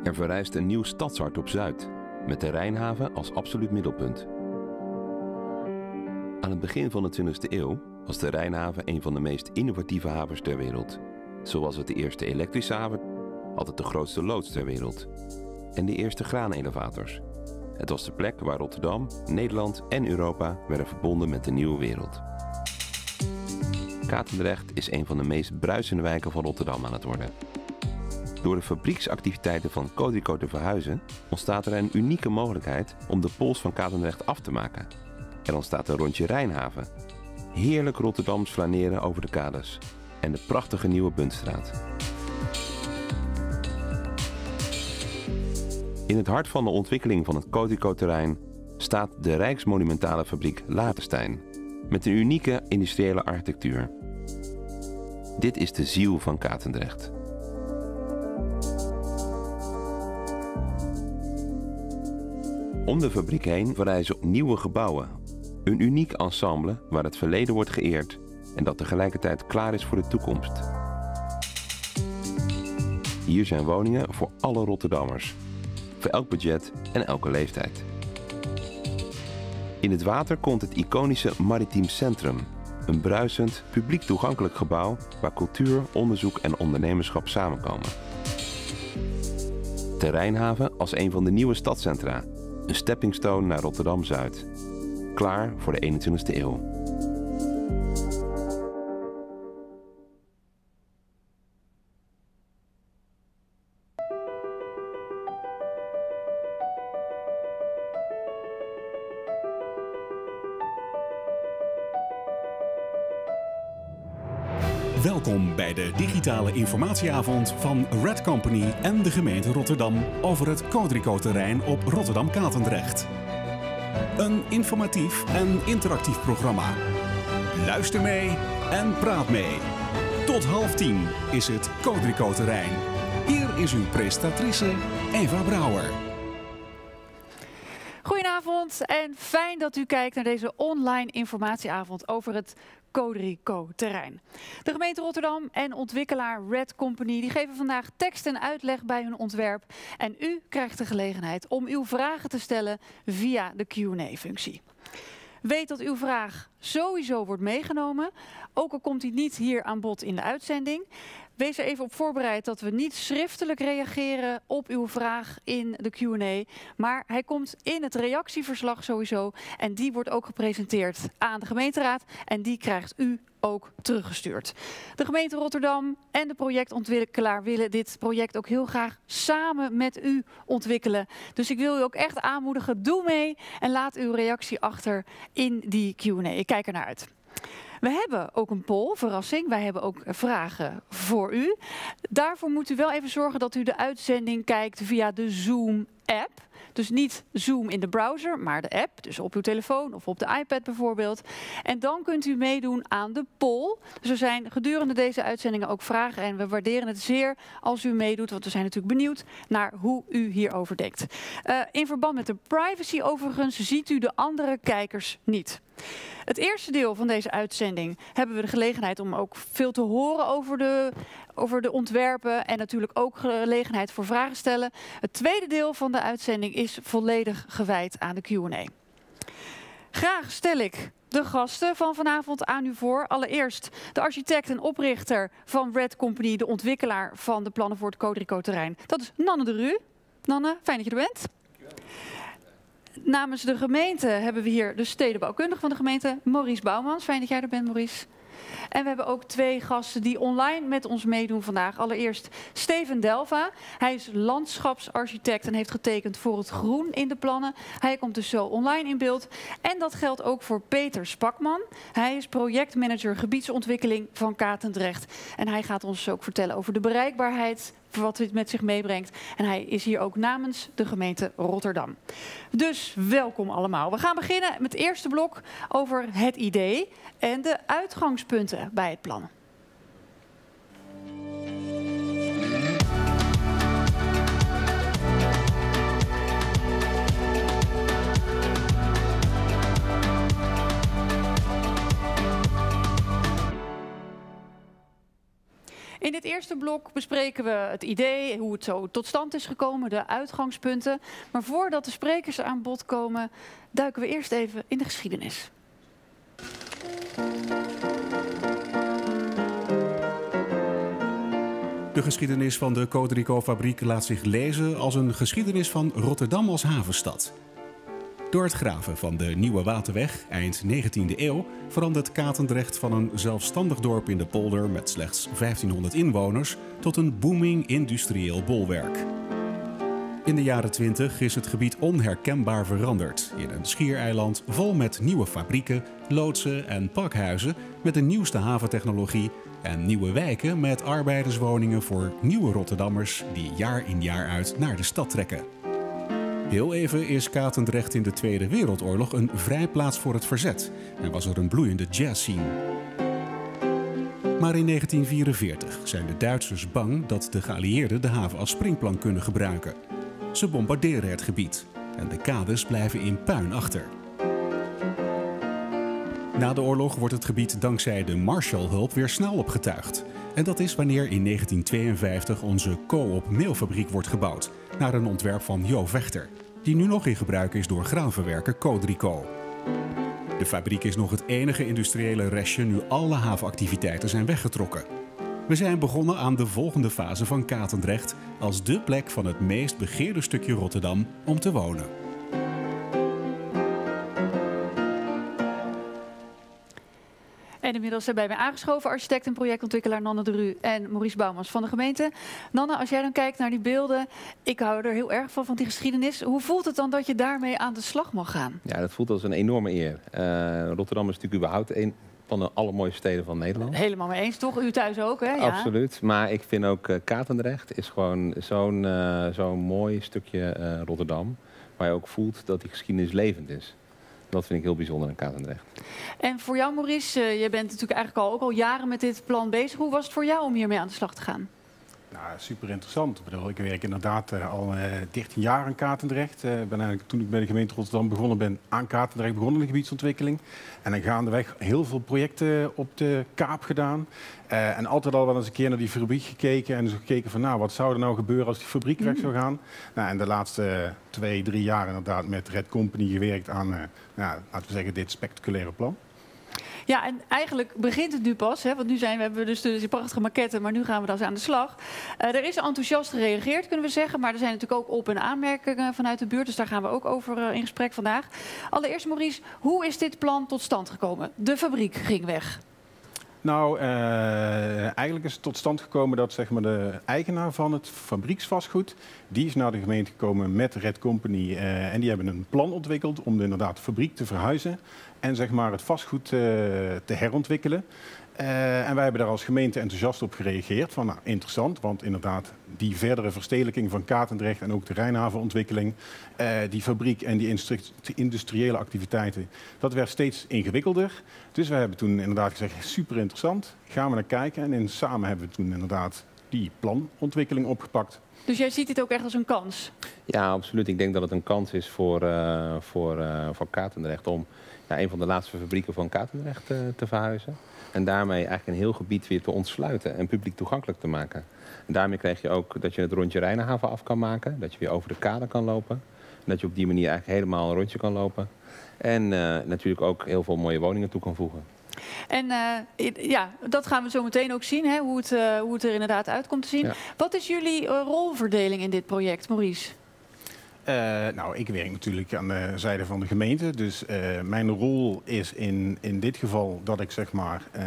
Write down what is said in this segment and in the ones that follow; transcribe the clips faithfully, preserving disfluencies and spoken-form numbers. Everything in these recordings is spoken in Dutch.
Er verrijst een nieuw stadshart op Zuid, met de Rijnhaven als absoluut middelpunt. Aan het begin van de twintigste eeuw was de Rijnhaven een van de meest innovatieve havens ter wereld. Zo was het de eerste elektrische haven, had het de grootste loods ter wereld en de eerste graanelevators. Het was de plek waar Rotterdam, Nederland en Europa werden verbonden met de nieuwe wereld. Katendrecht is een van de meest bruisende wijken van Rotterdam aan het worden. Door de fabrieksactiviteiten van Codelco te verhuizen, ontstaat er een unieke mogelijkheid om de pols van Katendrecht af te maken. Er ontstaat een rondje Rijnhaven. Heerlijk Rotterdams flaneren over de kades en de prachtige nieuwe Buntstraat. In het hart van de ontwikkeling van het Codelco-terrein staat de rijksmonumentale fabriek Latenstein met een unieke industriële architectuur. Dit is de ziel van Katendrecht. Om de fabriek heen verrijzen nieuwe gebouwen. Een uniek ensemble waar het verleden wordt geëerd en dat tegelijkertijd klaar is voor de toekomst. Hier zijn woningen voor alle Rotterdammers, voor elk budget en elke leeftijd. In het water komt het iconische Maritiem Centrum, een bruisend, publiek toegankelijk gebouw waar cultuur, onderzoek en ondernemerschap samenkomen. De Rijnhaven als een van de nieuwe stadscentra, een stepping stone naar Rotterdam-Zuid. Klaar voor de eenentwintigste eeuw. Welkom bij de digitale informatieavond van Red Company en de gemeente Rotterdam over het Codelco-terrein op Rotterdam-Katendrecht. Een informatief en interactief programma. Luister mee en praat mee. Tot half tien is het Codelco-terrein. Hier is uw presentatrice Eva Brouwer. Goedenavond en fijn dat u kijkt naar deze online informatieavond over het Codelco-terrein. De gemeente Rotterdam en ontwikkelaar Red Company die geven vandaag tekst en uitleg bij hun ontwerp. En u krijgt de gelegenheid om uw vragen te stellen via de Q en A-functie. Weet dat uw vraag sowieso wordt meegenomen, ook al komt die niet hier aan bod in de uitzending. Wees er even op voorbereid dat we niet schriftelijk reageren op uw vraag in de Q en A. Maar hij komt in het reactieverslag sowieso. En die wordt ook gepresenteerd aan de gemeenteraad. En die krijgt u ook teruggestuurd. De gemeente Rotterdam en de projectontwikkelaar willen dit project ook heel graag samen met u ontwikkelen. Dus ik wil u ook echt aanmoedigen, doe mee en laat uw reactie achter in die Q en A. Ik kijk er naar uit. We hebben ook een poll, verrassing. Wij hebben ook vragen voor u. Daarvoor moet u wel even zorgen dat u de uitzending kijkt via de Zoom-app. Dus niet Zoom in de browser, maar de app. Dus op uw telefoon of op de iPad bijvoorbeeld. En dan kunt u meedoen aan de poll. Dus er zijn gedurende deze uitzendingen ook vragen. En we waarderen het zeer als u meedoet. Want we zijn natuurlijk benieuwd naar hoe u hierover denkt. Uh, in verband met de privacy overigens ziet u de andere kijkers niet. Het eerste deel van deze uitzending hebben we de gelegenheid om ook veel te horen over de, over de ontwerpen en natuurlijk ook gelegenheid voor vragen stellen. Het tweede deel van de uitzending is volledig gewijd aan de Q en A. Graag stel ik de gasten van vanavond aan u voor. Allereerst de architect en oprichter van Red Company, de ontwikkelaar van de plannen voor het Codelco-terrein. Dat is Nanne de Rue. Nanne, fijn dat je er bent. Namens de gemeente hebben we hier de stedenbouwkundige van de gemeente, Maurice Bouwmans. Fijn dat jij er bent, Maurice. En we hebben ook twee gasten die online met ons meedoen vandaag. Allereerst Steven Delva. Hij is landschapsarchitect en heeft getekend voor het groen in de plannen. Hij komt dus zo online in beeld. En dat geldt ook voor Peter Spakman. Hij is projectmanager gebiedsontwikkeling van Katendrecht. En hij gaat ons ook vertellen over de bereikbaarheid, wat dit met zich meebrengt. En hij is hier ook namens de gemeente Rotterdam. Dus welkom allemaal. We gaan beginnen met het eerste blok over het idee en de uitgangspunten bij het plan. In dit eerste blok bespreken we het idee, hoe het zo tot stand is gekomen, de uitgangspunten. Maar voordat de sprekers aan bod komen, duiken we eerst even in de geschiedenis. De geschiedenis van de Codrico-fabriek laat zich lezen als een geschiedenis van Rotterdam als havenstad. Door het graven van de Nieuwe Waterweg, eind negentiende eeuw, verandert Katendrecht van een zelfstandig dorp in de polder met slechts vijftienhonderd inwoners tot een booming industrieel bolwerk. In de jaren twintig is het gebied onherkenbaar veranderd in een schiereiland vol met nieuwe fabrieken, loodsen en pakhuizen met de nieuwste haventechnologie en nieuwe wijken met arbeiderswoningen voor nieuwe Rotterdammers die jaar in jaar uit naar de stad trekken. Heel even is Katendrecht in de Tweede Wereldoorlog een vrijplaats voor het verzet en was er een bloeiende jazzscene. Maar in negentien vierenveertig zijn de Duitsers bang dat de geallieerden de haven als springplank kunnen gebruiken. Ze bombarderen het gebied en de kades blijven in puin achter. Na de oorlog wordt het gebied dankzij de Marshallhulp weer snel opgetuigd. En dat is wanneer in negentien tweeënvijftig onze Coop meelfabriek wordt gebouwd, naar een ontwerp van Jo Vechter, die nu nog in gebruik is door graanverwerker Codrico. De fabriek is nog het enige industriële restje nu alle havenactiviteiten zijn weggetrokken. We zijn begonnen aan de volgende fase van Katendrecht als dé plek van het meest begeerde stukje Rotterdam om te wonen. En inmiddels zijn bij mij aangeschoven architect en projectontwikkelaar Nanne de Rue en Maurice Bouwmans van de gemeente. Nanne, als jij dan kijkt naar die beelden, ik hou er heel erg van, van die geschiedenis. Hoe voelt het dan dat je daarmee aan de slag mag gaan? Ja, dat voelt als een enorme eer. Uh, Rotterdam is natuurlijk überhaupt een van de allermooiste steden van Nederland. Helemaal mee eens, toch? U thuis ook, hè? Ja. Absoluut. Maar ik vind ook uh, Katendrecht is gewoon zo'n uh, zo'n mooi stukje uh, Rotterdam, waar je ook voelt dat die geschiedenis levend is. Dat vind ik heel bijzonder aan Katendrecht. En voor jou, Maurice, uh, je bent natuurlijk eigenlijk al, ook al jaren met dit plan bezig. Hoe was het voor jou om hiermee aan de slag te gaan? Nou, super interessant. Ik, bedoel, ik werk inderdaad uh, al uh, dertien jaar aan Katendrecht. Uh, ben eigenlijk, toen ik bij de gemeente Rotterdam begonnen ben, aan Katendrecht begonnen in de gebiedsontwikkeling. En dan gaandeweg heel veel projecten op de Kaap gedaan. Uh, en altijd al wel eens een keer naar die fabriek gekeken en dus gekeken van, nou, wat zou er nou gebeuren als die fabriek mm. weg zou gaan? Nou, en de laatste uh, twee, drie jaar inderdaad met Red Company gewerkt aan, uh, nou, laten we zeggen, dit spectaculaire plan. Ja, en eigenlijk begint het nu pas, hè, want nu zijn we, hebben we dus die prachtige maquette, maar nu gaan we dan aan de slag. Uh, er is enthousiast gereageerd, kunnen we zeggen, maar er zijn natuurlijk ook op- en aanmerkingen vanuit de buurt, dus daar gaan we ook over uh, in gesprek vandaag. Allereerst, Maurice, hoe is dit plan tot stand gekomen? De fabriek ging weg. Nou, uh, eigenlijk is het tot stand gekomen dat, zeg maar, de eigenaar van het fabrieksvastgoed, die is naar de gemeente gekomen met Red Company uh, en die hebben een plan ontwikkeld om de, inderdaad de fabriek te verhuizen en, zeg maar, het vastgoed uh, te herontwikkelen. Uh, en wij hebben daar als gemeente enthousiast op gereageerd. Van, nou, interessant, want inderdaad die verdere verstedelijking van Katendrecht en ook de Rijnhavenontwikkeling, uh, die fabriek en die industriële activiteiten, dat werd steeds ingewikkelder. Dus wij hebben toen inderdaad gezegd, super interessant, gaan we naar kijken. En in, samen hebben we toen inderdaad die planontwikkeling opgepakt. Dus jij ziet dit ook echt als een kans? Ja, absoluut. Ik denk dat het een kans is voor, uh, voor, uh, voor Katendrecht om ja, een van de laatste fabrieken van Katendrecht uh, te verhuizen. En daarmee eigenlijk een heel gebied weer te ontsluiten en publiek toegankelijk te maken. En daarmee krijg je ook dat je het rondje Rijnhaven af kan maken. Dat je weer over de kade kan lopen. En dat je op die manier eigenlijk helemaal een rondje kan lopen. En uh, natuurlijk ook heel veel mooie woningen toe kan voegen. En uh, ja, dat gaan we zo meteen ook zien, hè, hoe, het, uh, hoe het er inderdaad uit komt te zien. Ja. Wat is jullie uh, rolverdeling in dit project, Maurice? Uh, nou, ik werk natuurlijk aan de zijde van de gemeente. Dus uh, mijn rol is in, in dit geval dat ik, zeg maar, uh,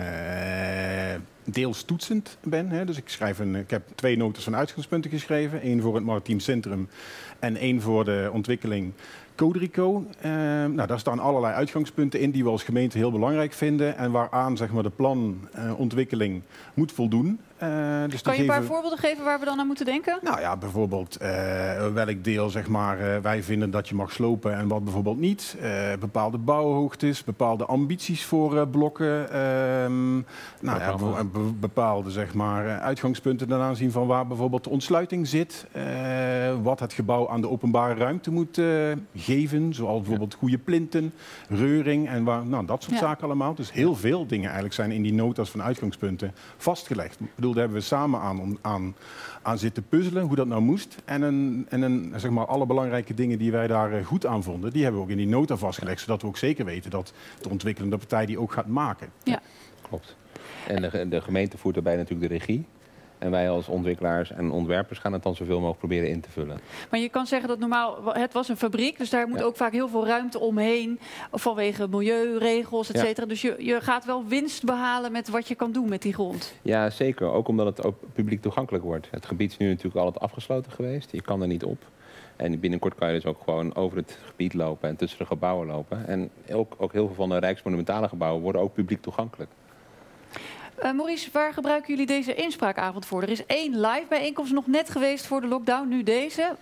deels toetsend ben. Hè. Dus ik, schrijf een, ik heb twee notes van uitgangspunten geschreven. Eén voor het Maritiem Centrum en één voor de ontwikkeling Codrico. Uh, nou, daar staan allerlei uitgangspunten in die we als gemeente heel belangrijk vinden. En waaraan, zeg maar, de planontwikkeling uh, moet voldoen. Uh, dus kan je een paar geven... voorbeelden geven waar we dan aan moeten denken? Nou ja, bijvoorbeeld uh, welk deel, zeg maar, uh, wij vinden dat je mag slopen en wat bijvoorbeeld niet. Uh, bepaalde bouwhoogtes, bepaalde ambities voor uh, blokken. Uh, nou ja, be bepaalde, zeg maar, uitgangspunten ten aanzien van waar bijvoorbeeld de ontsluiting zit. Uh, wat het gebouw aan de openbare ruimte moet uh, geven. Zoals bijvoorbeeld goede plinten, reuring en waar, nou, dat soort ja. zaken allemaal. Dus heel veel dingen eigenlijk zijn in die notas van uitgangspunten vastgelegd. Ik bedoel, bedoel, daar hebben we samen aan, aan, aan zitten puzzelen hoe dat nou moest. En, een, en een, zeg maar, alle belangrijke dingen die wij daar goed aan vonden, die hebben we ook in die nota vastgelegd. Zodat we ook zeker weten dat de ontwikkelende partij die ook gaat maken. Ja. Klopt. En de, de gemeente voert daarbij natuurlijk de regie. En wij als ontwikkelaars en ontwerpers gaan het dan zoveel mogelijk proberen in te vullen. Maar je kan zeggen dat normaal, het was een fabriek, dus daar moet ja. ook vaak heel veel ruimte omheen. Vanwege milieuregels, et cetera. Ja. Dus je, je gaat wel winst behalen met wat je kan doen met die grond. Ja, zeker. Ook omdat het ook publiek toegankelijk wordt. Het gebied is nu natuurlijk altijd afgesloten geweest. Je kan er niet op. En binnenkort kan je dus ook gewoon over het gebied lopen en tussen de gebouwen lopen. En ook, ook heel veel van de rijksmonumentale gebouwen worden ook publiek toegankelijk. Uh, Maurice, waar gebruiken jullie deze inspraakavond voor? Er is één live bijeenkomst nog net geweest voor de lockdown, nu deze.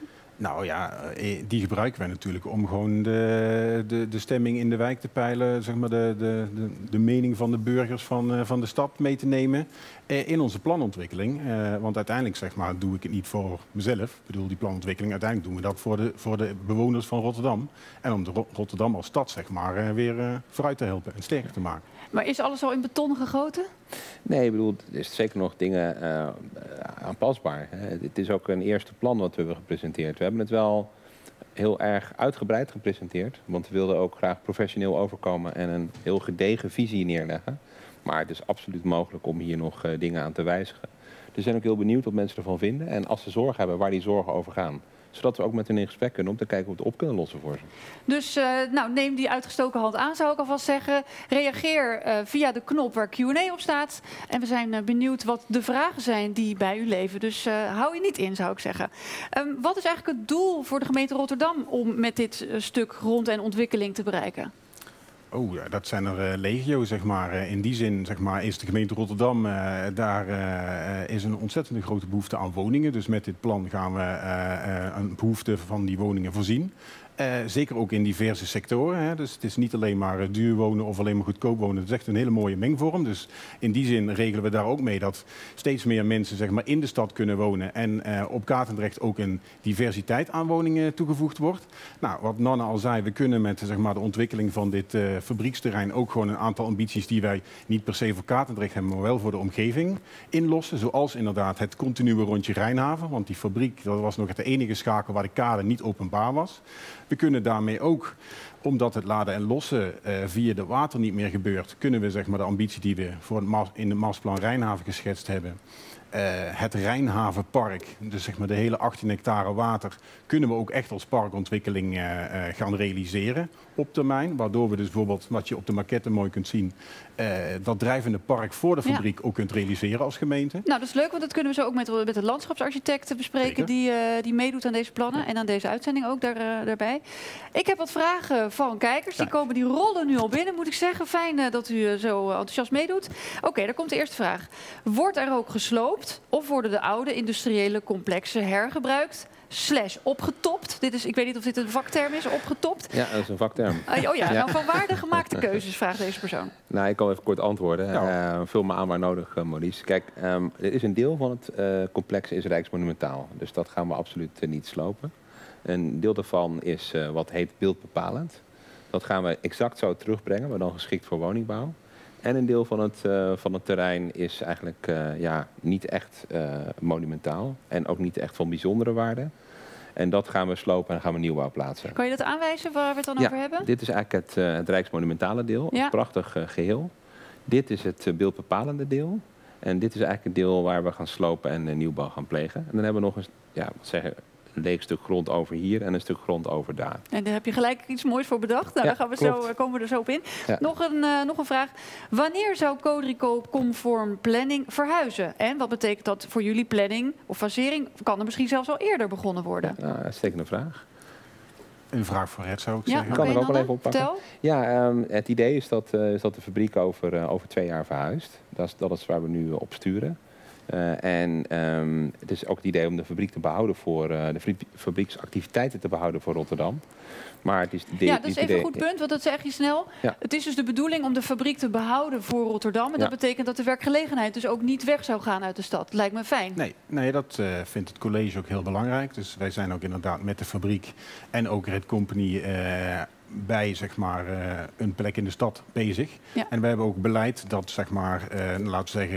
Nou ja, die gebruiken wij natuurlijk om gewoon de, de, de stemming in de wijk te peilen, zeg maar de, de, de, de mening van de burgers van, van de stad mee te nemen in onze planontwikkeling. Want uiteindelijk zeg maar, doe ik het niet voor mezelf. Ik bedoel, die planontwikkeling, uiteindelijk doen we dat voor de, voor de bewoners van Rotterdam. En om de Rotterdam als stad zeg maar, weer vooruit te helpen en sterker te maken. Maar is alles al in beton gegoten? Nee, ik bedoel, er is zeker nog dingen uh, aanpasbaar. Hè. Het is ook een eerste plan wat we hebben gepresenteerd. We hebben het wel heel erg uitgebreid gepresenteerd. Want we wilden ook graag professioneel overkomen en een heel gedegen visie neerleggen. Maar het is absoluut mogelijk om hier nog uh, dingen aan te wijzigen. Dus we zijn ook heel benieuwd wat mensen ervan vinden. En als ze zorgen hebben, waar die zorgen over gaan. Zodat we ook met hen in gesprek kunnen om te kijken hoe we het op kunnen lossen voor ze. Dus uh, nou, neem die uitgestoken hand aan, zou ik alvast zeggen. Reageer uh, via de knop waar Q en A op staat. En we zijn uh, benieuwd wat de vragen zijn die bij u leven. Dus uh, hou je niet in, zou ik zeggen. Um, wat is eigenlijk het doel voor de gemeente Rotterdam om met dit uh, stuk grond en ontwikkeling te bereiken? Oh, ja, dat zijn er uh, legio, zeg maar. Uh, in die zin zeg maar, is de gemeente Rotterdam, uh, daar uh, is een ontzettende grote behoefte aan woningen. Dus met dit plan gaan we uh, uh, een behoefte van die woningen voorzien. Uh, zeker ook in diverse sectoren. Hè. Dus het is niet alleen maar uh, duur wonen of alleen maar goedkoop wonen. Het is echt een hele mooie mengvorm. Dus in die zin regelen we daar ook mee dat steeds meer mensen zeg maar, in de stad kunnen wonen. En uh, op Katendrecht ook een diversiteit aan woningen toegevoegd wordt. Nou, wat Nanne al zei, we kunnen met zeg maar, de ontwikkeling van dit uh, fabrieksterrein ook gewoon een aantal ambities die wij niet per se voor Katendrecht hebben, maar wel voor de omgeving inlossen. Zoals inderdaad het continue rondje Rijnhaven. Want die fabriek, dat was nog het enige schakel waar de kade niet openbaar was. We kunnen daarmee ook, omdat het laden en lossen uh, via de water niet meer gebeurt, kunnen we zeg maar, de ambitie die we voor het in het Masterplan Rijnhaven geschetst hebben, uh, het Rijnhavenpark, dus zeg maar de hele achttien hectare water, kunnen we ook echt als parkontwikkeling uh, uh, gaan realiseren op termijn. Waardoor we dus bijvoorbeeld, wat je op de maquette mooi kunt zien, uh, dat drijvende park voor de fabriek ja. ook kunt realiseren als gemeente. Nou, dat is leuk, want dat kunnen we zo ook met, met de landschapsarchitect bespreken die, uh, die meedoet aan deze plannen. Ja. En aan deze uitzending ook daar, uh, daarbij. Ik heb wat vragen van kijkers. Die, komen, die rollen nu al binnen, moet ik zeggen. Fijn uh, dat u uh, zo enthousiast meedoet. Oké, okay, daar komt de eerste vraag. Wordt er ook gesloopt of worden de oude industriële complexen hergebruikt? Slash opgetopt. Dit is, ik weet niet of dit een vakterm is, opgetopt. Ja, dat is een vakterm. Uh, oh ja, ja. Nou, van waar de gemaakte keuzes, vraagt deze persoon. Nou, ik kan even kort antwoorden. Ja. Uh, vul me aan waar nodig, uh, Maurice. Kijk, um, er is een deel van het uh, complex is rijksmonumentaal. Dus dat gaan we absoluut uh, niet slopen. Een deel daarvan is uh, wat heet beeldbepalend. Dat gaan we exact zo terugbrengen, maar dan geschikt voor woningbouw. En een deel van het, uh, van het terrein is eigenlijk uh, ja, niet echt uh, monumentaal. En ook niet echt van bijzondere waarde. En dat gaan we slopen en gaan we nieuwbouw plaatsen. Kan je dat aanwijzen waar we het dan ja, over hebben? Dit is eigenlijk het, uh, het rijksmonumentale deel. Ja. Een prachtig uh, geheel. Dit is het uh, beeldbepalende deel. En dit is eigenlijk het deel waar we gaan slopen en uh, nieuwbouw gaan plegen. En dan hebben we nog eens, ja, wat zeggen, een leeg stuk grond over hier en een stuk grond over daar. En daar heb je gelijk iets moois voor bedacht. Nou, ja, daar gaan we zo, komen we er zo op in. Ja. Nog, een, uh, nog een vraag. Wanneer zou Codrico-conform planning verhuizen? En wat betekent dat voor jullie planning of fasering? Kan er misschien zelfs al eerder begonnen worden? Ja, nou, uitstekende vraag. Een vraag voor Red, zou ik ja, zeggen. Ik kan er ook wel even oppakken. Vertel. Ja, um, het idee is dat, uh, is dat de fabriek over, uh, over twee jaar verhuist. Dat is, dat is waar we nu uh, op sturen. Uh, en um, het is ook het idee om de fabriek te behouden voor uh, de fabrieksactiviteiten te behouden voor Rotterdam. Maar het is de, ja, dat is even idee, een goed punt, want dat zeg je snel. Ja. Het is dus de bedoeling om de fabriek te behouden voor Rotterdam. En ja. dat betekent dat de werkgelegenheid dus ook niet weg zou gaan uit de stad. Lijkt me fijn. Nee, nee dat uh, vindt het college ook heel belangrijk. Dus wij zijn ook inderdaad met de fabriek en ook Red Company uh, bij zeg maar, uh, een plek in de stad bezig. Ja. En we hebben ook beleid dat, zeg maar, uh, laten we zeggen,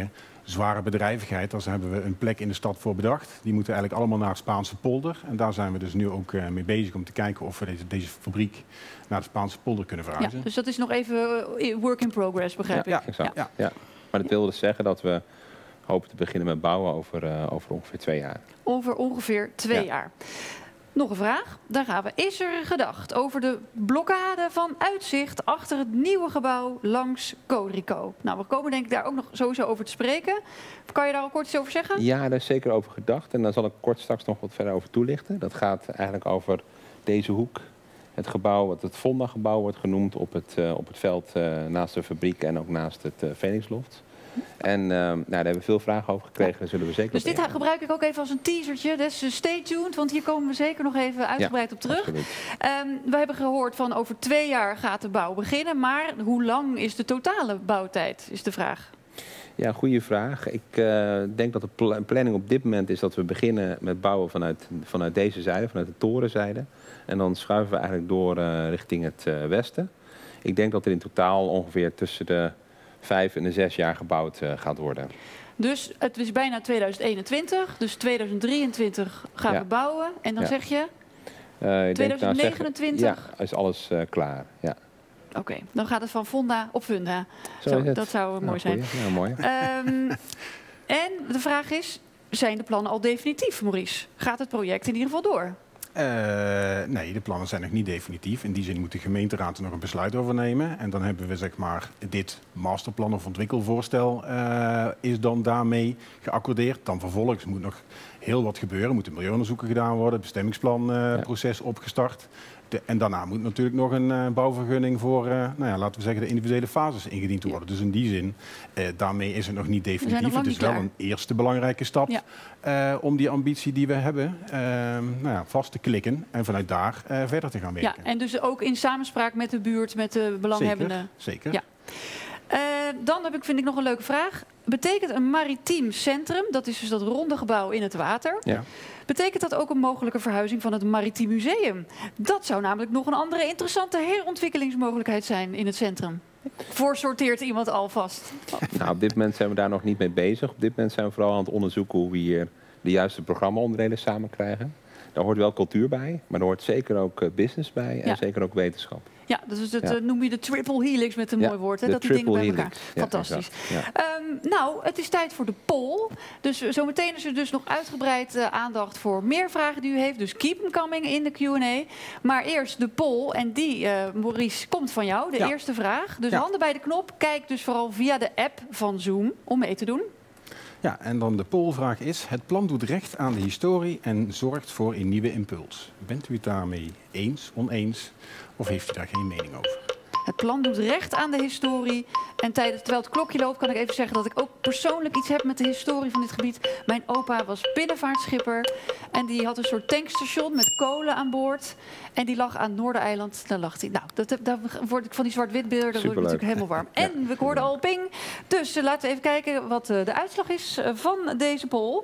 zware bedrijvigheid, daar hebben we een plek in de stad voor bedacht. Die moeten eigenlijk allemaal naar Spaanse polder. En daar zijn we dus nu ook uh, mee bezig om te kijken of we deze, deze fabriek naar de Spaanse polder kunnen verhuizen. Ja, dus dat is nog even uh, work in progress, begrijp ja, ik. Exact. Ja. Ja. Maar dat wil dus zeggen dat we hopen te beginnen met bouwen over, uh, over ongeveer twee jaar. Over ongeveer twee Ja. jaar. Nog een vraag, daar gaan we. Is er gedacht over de blokkade van uitzicht achter het nieuwe gebouw langs Codrico? Nou, we komen denk ik daar ook nog sowieso over te spreken. Kan je daar al kort iets over zeggen? Ja, daar is zeker over gedacht. En daar zal ik kort straks nog wat verder over toelichten. Dat gaat eigenlijk over deze hoek. Het gebouw, wat het Fonda-gebouw wordt genoemd, op het, uh, op het veld uh, naast de fabriek en ook naast het uh, Phoenixloft. En uh, nou, daar hebben we veel vragen over gekregen, daar zullen we zeker Dus op dit ingaan. gebruik ik ook even als een teasertje. Dus stay tuned, want hier komen we zeker nog even uitgebreid Ja, op terug. absoluut. Um, we hebben gehoord van over twee jaar gaat de bouw beginnen. Maar hoe lang is de totale bouwtijd, is de vraag. Ja, goede vraag. Ik uh, denk dat de pl planning op dit moment is dat we beginnen met bouwen vanuit, vanuit deze zijde, vanuit de torenzijde. En dan schuiven we eigenlijk door uh, richting het uh, westen. Ik denk dat er in totaal ongeveer tussen de vijf en de zes jaar gebouwd uh, gaat worden. Dus het is bijna tweeduizend eenentwintig, dus tweeduizend drieëntwintig gaan Ja. we bouwen. En dan Ja. zeg je, Uh, ik denk, nou, tweeduizend negenentwintig? zeggen, ja, is alles uh, klaar. Ja. Oké, okay, dan gaat het van Fonda op Funda. Zo Zo, is het. dat zou Nou, mooi zijn. goeie. Ja, mooi. Um, en de vraag is, zijn de plannen al definitief, Maurice? Gaat het project in ieder geval door? Uh, nee, de plannen zijn nog niet definitief. In die zin moet de gemeenteraad er nog een besluit over nemen. En dan hebben we zeg maar dit masterplan of ontwikkelvoorstel uh, is dan daarmee geaccordeerd. Dan vervolgens moet nog heel wat gebeuren. Er moeten milieuonderzoeken gedaan worden, het bestemmingsplanproces uh, ja. opgestart. De, en daarna moet natuurlijk nog een uh, bouwvergunning voor, uh, nou ja, laten we zeggen, de individuele fases ingediend worden. Ja. Dus in die zin, uh, daarmee is het nog niet definitief. Het is wel een eerste belangrijke stap ja. uh, om die ambitie die we hebben uh, nou ja, vast te klikken en vanuit daar uh, verder te gaan werken. Ja, en dus ook in samenspraak met de buurt, met de belanghebbenden. Zeker, zeker. Ja. Uh, dan heb ik, vind ik nog een leuke vraag. Betekent een maritiem centrum, dat is dus dat ronde gebouw in het water, ja. betekent dat ook een mogelijke verhuizing van het Maritiem Museum? Dat zou namelijk nog een andere interessante herontwikkelingsmogelijkheid zijn in het centrum. Voorsorteert iemand alvast? Nou, op dit moment zijn we daar nog niet mee bezig. Op dit moment zijn we vooral aan het onderzoeken hoe we hier de juiste programmaonderdelen samen krijgen. Daar hoort wel cultuur bij, maar er hoort zeker ook business bij en ja. zeker ook wetenschap. Ja, dus dat ja. noem je de triple helix met een ja, mooi woord. Hè? Dat die dingen bij elkaar. Ja, fantastisch. Ja. Um, nou, het is tijd voor de poll. Dus zometeen is er dus nog uitgebreid uh, aandacht voor meer vragen die u heeft. Dus keep them coming in de Q en A. Maar eerst de poll. En die, uh, Maurice, komt van jou. De ja. eerste vraag. Dus ja. handen bij de knop. Kijk dus vooral via de app van Zoom om mee te doen. Ja, en dan de pollvraag is: het plan doet recht aan de historie en zorgt voor een nieuwe impuls. Bent u het daarmee eens, oneens of heeft u daar geen mening over? Het plan doet recht aan de historie. En tijdens, terwijl het klokje loopt kan ik even zeggen dat ik ook persoonlijk iets heb met de historie van dit gebied. Mijn opa was binnenvaartschipper en die had een soort tankstation met kolen aan boord. En die lag aan Noordereiland. Daar lag hij. Nou, dat, daar word ik van die zwart-wit beelden, daar word ik natuurlijk helemaal warm. Ja. En we hoorden al ping. Dus uh, laten we even kijken wat uh, de uitslag is uh, van deze poll.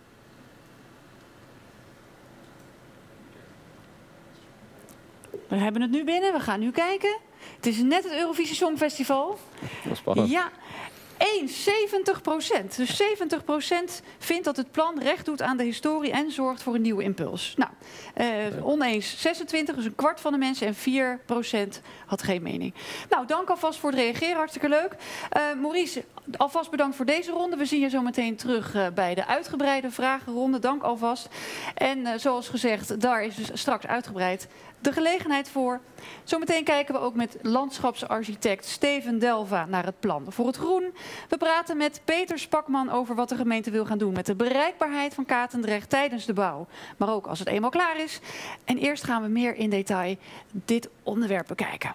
We hebben het nu binnen, we gaan nu kijken. Het is net het Eurovisie Songfestival. Dat is spannend. Ja, zeventig procent. Dus zeventig procent vindt dat het plan recht doet aan de historie en zorgt voor een nieuwe impuls. Nou, uh, oneens zesentwintig, dus een kwart van de mensen en vier procent had geen mening. Nou, dank alvast voor het reageren, hartstikke leuk. Uh, Maurice, alvast bedankt voor deze ronde. We zien je zo meteen terug uh, bij de uitgebreide vragenronde. Dank alvast. En uh, zoals gezegd, daar is dus straks uitgebreid de gelegenheid voor. Zometeen kijken we ook met landschapsarchitect Steven Delva naar het plan voor het groen. We praten met Peter Spakman over wat de gemeente wil gaan doen met de bereikbaarheid van Katendrecht tijdens de bouw. Maar ook als het eenmaal klaar is. En eerst gaan we meer in detail dit onderwerp bekijken.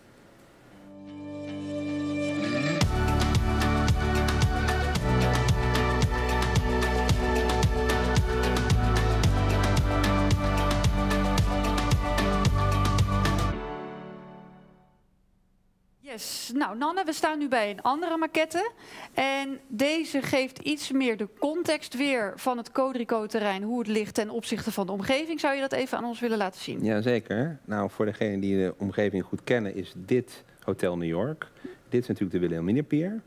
Yes. Nou, Nanne, we staan nu bij een andere maquette. En deze geeft iets meer de context weer van het Codrico-terrein. Hoe het ligt ten opzichte van de omgeving. Zou je dat even aan ons willen laten zien? Jazeker. Nou, voor degenen die de omgeving goed kennen, is dit Hotel New York. Dit is natuurlijk de Wilhelminapier.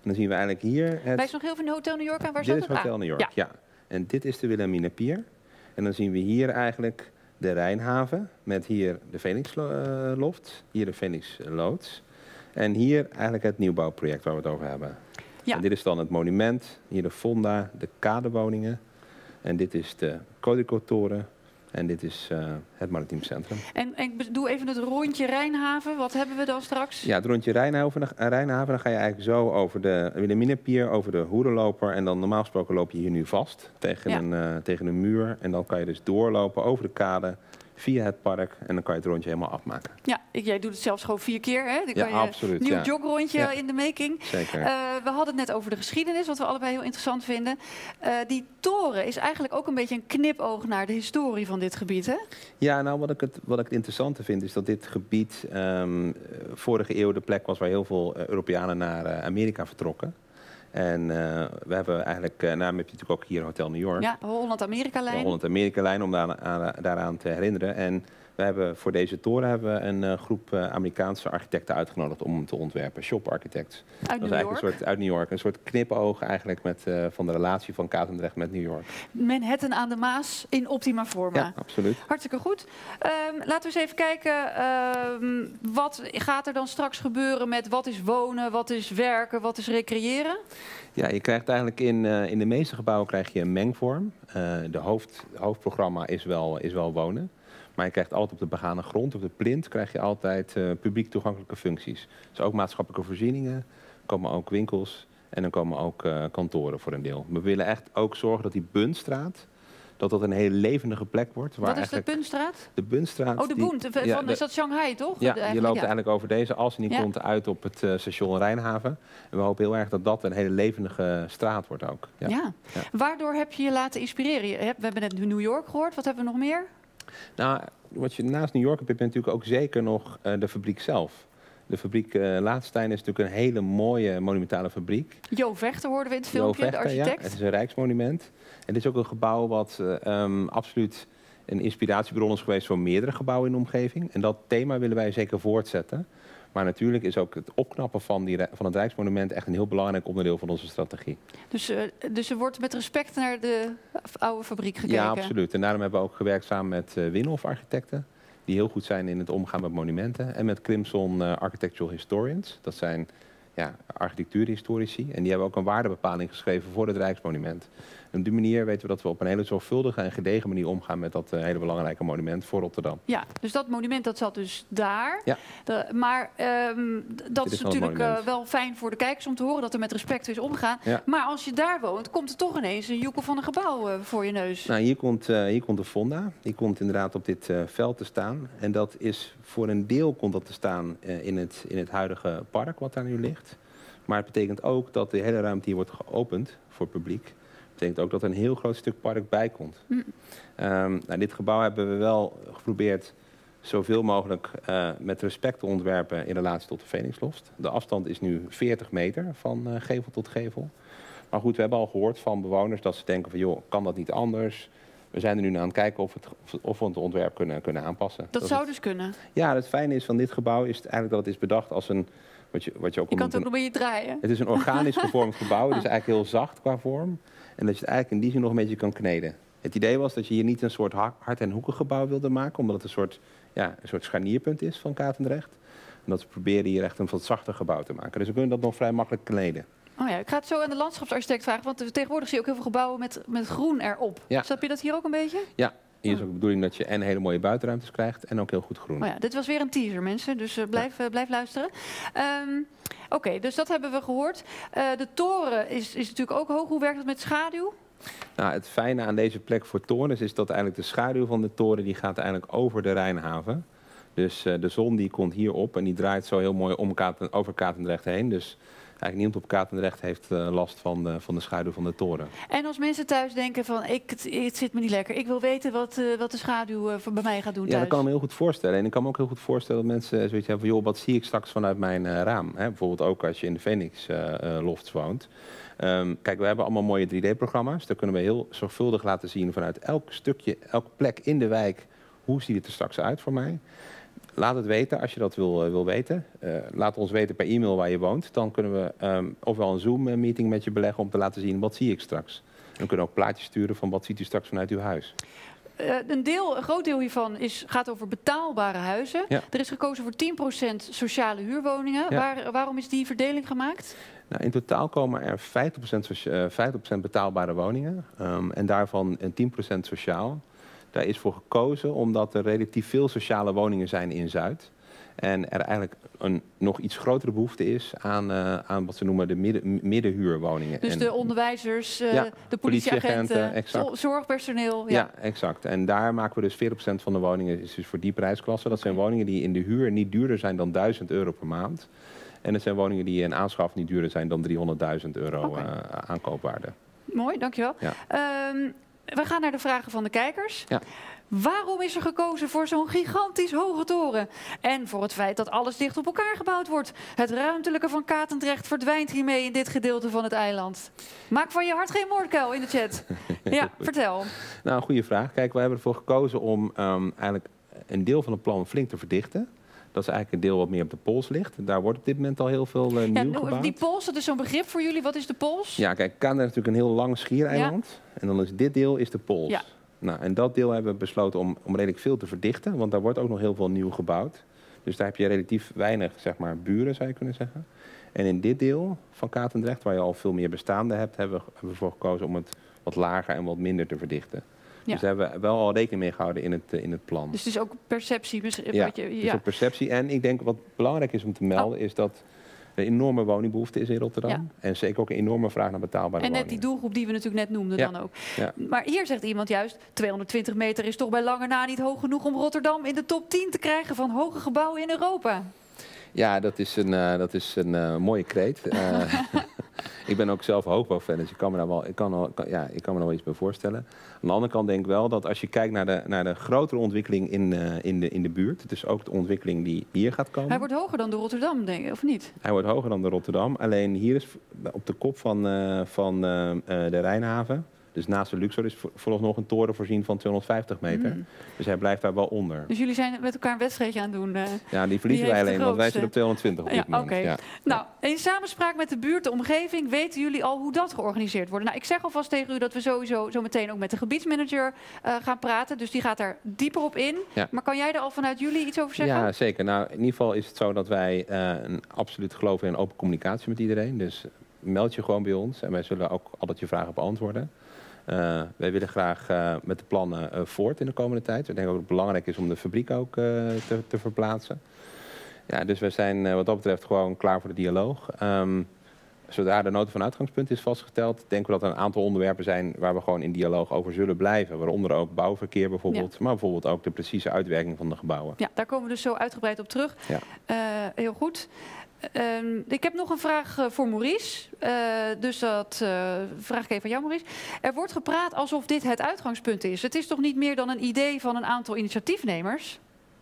dan zien we eigenlijk hier... Het... Wijs nog heel veel in Hotel New York aan. Waar dit staat is het? Hotel Ah, New York, ja. ja. En dit is de Wilhelmina Pier. En dan zien we hier eigenlijk de Rijnhaven met hier de Phoenix uh, Loft, hier de Phoenix Loods. En hier eigenlijk het nieuwbouwproject waar we het over hebben. Ja. En dit is dan het monument, hier de fonda, de kadewoningen. En dit is de Codeco-toren. En dit is uh, het Maritiem Centrum. En, en doe even het rondje Rijnhaven. Wat hebben we dan straks? Ja, het rondje Rijnhaven, uh, Rijnhaven, dan ga je eigenlijk zo over de Wilhelminapier, over de Hoerenloper. En dan normaal gesproken loop je hier nu vast tegen, Ja. een, uh, tegen een muur. En dan kan je dus doorlopen over de kade, via het park. En dan kan je het rondje helemaal afmaken. Ja, ik, jij doet het zelfs gewoon vier keer. Hè? Dan Ja, kan je absoluut, Nieuw ja. jogrondje Ja. in de making. Zeker. Uh, we hadden het net over de geschiedenis, wat we allebei heel interessant vinden. Uh, die toren is eigenlijk ook een beetje een knipoog naar de historie van dit gebied, hè? Ja, nou wat ik het, wat ik het interessante vind is dat dit gebied um, vorige eeuw de plek was waar heel veel uh, Europeanen naar uh, Amerika vertrokken. En uh, we hebben eigenlijk, uh, nou heb je natuurlijk ook hier Hotel New York. Ja, Holland-Amerika-lijn. De Holland-Amerika-lijn, om daar aan, daaraan te herinneren. En we hebben voor deze toren hebben we een uh, groep uh, Amerikaanse architecten uitgenodigd om hem te ontwerpen. Shop Architects. Uit Dat New is eigenlijk York. een soort uit New York, een soort knipoog eigenlijk met, uh, van de relatie van Katendrecht met New York. Manhattan aan de Maas in optima forma. Ja, absoluut. Hartstikke goed. Um, laten we eens even kijken, um, wat gaat er dan straks gebeuren met wat is wonen, wat is werken, wat is recreëren? Ja, je krijgt eigenlijk in, uh, in de meeste gebouwen krijg je een mengvorm. Uh, de hoofd, hoofdprogramma is wel, is wel wonen. Maar je krijgt altijd op de begane grond, op de plint, krijg je altijd uh, publiek toegankelijke functies. Dus ook maatschappelijke voorzieningen, er komen ook winkels en dan komen ook uh, kantoren voor een deel. We willen echt ook zorgen dat die Buntstraat, dat dat een hele levendige plek wordt. Waar Wat is de Buntstraat? De Buntstraat. Oh, de die, Bunt. Van, ja, de, is dat Shanghai, toch? Ja, de, je loopt ja. eigenlijk over deze as en die Ja. komt uit op het uh, station Rijnhaven. En we hopen heel erg dat dat een hele levendige straat wordt ook. Ja. Ja. Ja. Waardoor heb je je laten inspireren? Je hebt, we hebben net New York gehoord. Wat hebben we nog meer? Nou, wat je naast New York hebt, heb je natuurlijk ook zeker nog uh, de fabriek zelf. De fabriek uh, Laatstein is natuurlijk een hele mooie monumentale fabriek. Jo Vechter hoorden we in het Jo filmpje, Vechter, de architect. Ja, het is een rijksmonument. En dit is ook een gebouw wat uh, um, absoluut een inspiratiebron is geweest voor meerdere gebouwen in de omgeving. En dat thema willen wij zeker voortzetten. Maar natuurlijk is ook het opknappen van, die, van het Rijksmonument echt een heel belangrijk onderdeel van onze strategie. Dus, uh, dus er wordt met respect naar de oude fabriek gekeken? Ja, absoluut. En daarom hebben we ook gewerkt samen met uh, Winhof Architecten, die heel goed zijn in het omgaan met monumenten. En met Crimson uh, Architectural Historians. Dat zijn ja, architectuurhistorici. En die hebben ook een waardebepaling geschreven voor het Rijksmonument. En op die manier weten we dat we op een hele zorgvuldige en gedegen manier omgaan met dat uh, hele belangrijke monument voor Rotterdam. Ja, dus dat monument dat zat dus daar. Ja. De, maar um, dat is is wel het natuurlijk uh, monument. wel fijn voor de kijkers om te horen dat er met respect is omgegaan. Ja. Maar als je daar woont, komt er toch ineens een joekel van een gebouw uh, voor je neus. Nou, hier komt, uh, hier komt de fonda. Die komt inderdaad op dit uh, veld te staan. En dat is voor een deel komt dat te staan uh, in, het, in het huidige park wat daar nu ligt. Maar het betekent ook dat de hele ruimte hier wordt geopend voor het publiek. Dat betekent ook dat er een heel groot stuk park bij komt. Hm. Um, nou, dit gebouw hebben we wel geprobeerd zoveel mogelijk uh, met respect te ontwerpen in relatie tot de Phoenixloft. De afstand is nu veertig meter van uh, gevel tot gevel. Maar goed, we hebben al gehoord van bewoners dat ze denken van joh, kan dat niet anders? We zijn er nu aan het kijken of, het, of we het ontwerp kunnen, kunnen aanpassen. Dat, dat zou het, dus kunnen. Ja, het fijne is van dit gebouw is eigenlijk dat het is bedacht als een... Wat je, wat je ook Je kan het ook een, nog een beetje draaien. het is een organisch gevormd gebouw. Het is eigenlijk heel zacht qua vorm. En dat je het eigenlijk in die zin nog een beetje kan kneden. Het idee was dat je hier niet een soort hard- en hoekig gebouw wilde maken. Omdat het een soort, ja, een soort scharnierpunt is van Katendrecht. En dat we proberen hier echt een wat zachter gebouw te maken. Dus we kunnen dat nog vrij makkelijk kneden. Oh ja, ik ga het zo aan de landschapsarchitect vragen. Want tegenwoordig zie je ook heel veel gebouwen met, met groen erop. Ja. Snap je dat hier ook een beetje? Ja, hier is ook de bedoeling dat je en hele mooie buitenruimtes krijgt. En ook heel goed groen. Oh ja, dit was weer een teaser, mensen. Dus uh, blijf, uh, blijf luisteren. Um, Oké, okay, dus dat hebben we gehoord. Uh, de toren is, is natuurlijk ook hoog. Hoe werkt het met schaduw? Nou, het fijne aan deze plek voor torens is dat eigenlijk de schaduw van de toren die gaat eigenlijk over de Rijnhaven. Dus uh, de zon die komt hier op en die draait zo heel mooi om Katen, over Katendrecht heen. Dus eigenlijk niemand op Katendrecht heeft uh, last van de, van de schaduw van de toren. En als mensen thuis denken van, ik, het, het zit me niet lekker. Ik wil weten wat, uh, wat de schaduw uh, bij mij gaat doen thuis. Ja, dat kan ik me heel goed voorstellen. En ik kan me ook heel goed voorstellen dat mensen zoiets hebben van, joh, wat zie ik straks vanuit mijn uh, raam? Hè, bijvoorbeeld ook als je in de Phoenix uh, uh, lofts woont. Um, kijk, we hebben allemaal mooie drie D-programma's. Daar kunnen we heel zorgvuldig laten zien vanuit elk stukje, elke plek in de wijk. Hoe ziet het er straks uit voor mij? laat het weten als je dat wil, uh, wil weten. Uh, laat ons weten per e-mail waar je woont. Dan kunnen we um, ofwel een Zoom-meeting met je beleggen om te laten zien wat zie ik straks. En we kunnen ook plaatjes sturen van wat ziet u straks vanuit uw huis. Uh, een, deel, een groot deel hiervan is, gaat over betaalbare huizen. Ja. Er is gekozen voor tien procent sociale huurwoningen. Ja. Waar, waarom is die verdeling gemaakt? Nou, in totaal komen er vijftig procent, uh, vijftig procent betaalbare woningen. Um, en daarvan tien procent sociaal. Daar is voor gekozen omdat er relatief veel sociale woningen zijn in Zuid. En er eigenlijk een nog iets grotere behoefte is aan, uh, aan wat ze noemen de midden, middenhuurwoningen. Dus en, de onderwijzers, uh, ja, de politieagenten, exact. zorgpersoneel. Ja. ja, exact. En daar maken we dus veertig procent van de woningen is dus voor die prijsklasse. Dat zijn woningen die in de huur niet duurder zijn dan duizend euro per maand. En het zijn woningen die in aanschaf niet duurder zijn dan driehonderdduizend euro okay. uh, aankoopwaarde. Mooi, dankjewel. Ja. Um, we gaan naar de vragen van de kijkers. Ja. Waarom is er gekozen voor zo'n gigantisch hoge toren? En voor het feit dat alles dicht op elkaar gebouwd wordt. Het ruimtelijke van Katendrecht verdwijnt hiermee in dit gedeelte van het eiland. Maak van je hart geen moordkuil in de chat. Ja, vertel. Nou, een goede vraag. Kijk, we hebben ervoor gekozen om um, eigenlijk een deel van het plan flink te verdichten. Dat is eigenlijk een deel wat meer op de pols ligt. Daar wordt op dit moment al heel veel uh, nieuw ja, gebouwd. Die pols, dat is zo'n begrip voor jullie. Wat is de pols? Ja, kijk, Katendrecht is natuurlijk een heel lang schiereiland. Ja. En dan is dit deel is de pols. Ja. Nou, en dat deel hebben we besloten om, om redelijk veel te verdichten. Want daar wordt ook nog heel veel nieuw gebouwd. Dus daar heb je relatief weinig, zeg maar, buren, zou je kunnen zeggen. En in dit deel van Katendrecht, waar je al veel meer bestaande hebt, hebben we, hebben we ervoor gekozen om het wat lager en wat minder te verdichten. Ja. Dus daar hebben we wel al rekening mee gehouden in het, in het plan. Dus het is ook perceptie? Ja, wat je, ja. het is ook perceptie. En ik denk wat belangrijk is om te melden, oh. is dat er een enorme woningbehoefte is in Rotterdam. Ja. En zeker ook een enorme vraag naar betaalbare en net woningen. die doelgroep die we natuurlijk net noemden ja. dan ook. Ja. Maar hier zegt iemand juist, tweehonderdtwintig meter is toch bij lange na niet hoog genoeg om Rotterdam in de top tien te krijgen van hoge gebouwen in Europa. Ja, dat is een, uh, dat is een uh, mooie kreet. Uh, ik ben ook zelf hoogbouwfan, dus ik kan me daar wel, ik kan, al, kan, ja, ik kan me er wel iets bij voorstellen. Aan de andere kant denk ik wel dat als je kijkt naar de, naar de grotere ontwikkeling in, uh, in, de, in de buurt, dus ook de ontwikkeling die hier gaat komen. Hij wordt hoger dan de Rotterdam, denk ik, of niet? Hij wordt hoger dan de Rotterdam, alleen hier is op de kop van, uh, van uh, uh, de Rijnhaven. Dus naast de Luxor is vooralsnog een toren voorzien van tweehonderdvijftig meter. Mm. Dus hij blijft daar wel onder. Dus jullie zijn met elkaar een wedstrijdje aan het doen? Uh, ja, die verliezen wij alleen, want wij zitten op tweehonderdtwintig op dit ja, moment. Okay. Ja. Nou, in samenspraak met de buurt, de omgeving, weten jullie al hoe dat georganiseerd wordt? Nou, ik zeg alvast tegen u dat we sowieso zo meteen ook met de gebiedsmanager uh, gaan praten. Dus die gaat daar dieper op in. Ja. Maar kan jij er al vanuit jullie iets over zeggen? Ja, zeker. Nou, in ieder geval is het zo dat wij uh, een absoluut geloven in open communicatie met iedereen. Dus meld je gewoon bij ons en wij zullen ook altijd je vragen beantwoorden. Uh, wij willen graag uh, met de plannen uh, voort in de komende tijd. We denken ook dat het belangrijk is om de fabriek ook uh, te, te verplaatsen. Ja, dus we zijn uh, wat dat betreft gewoon klaar voor de dialoog. Um, zodra de nota van uitgangspunt is vastgesteld, denken we dat er een aantal onderwerpen zijn waar we gewoon in dialoog over zullen blijven. Waaronder ook bouwverkeer bijvoorbeeld, ja. maar bijvoorbeeld ook de precieze uitwerking van de gebouwen. Ja, daar komen we dus zo uitgebreid op terug. Ja. Uh, heel goed. Uh, ik heb nog een vraag uh, voor Maurice. Uh, dus dat uh, vraag ik even aan jou, Maurice. Er wordt gepraat alsof dit het uitgangspunt is. Het is toch niet meer dan een idee van een aantal initiatiefnemers?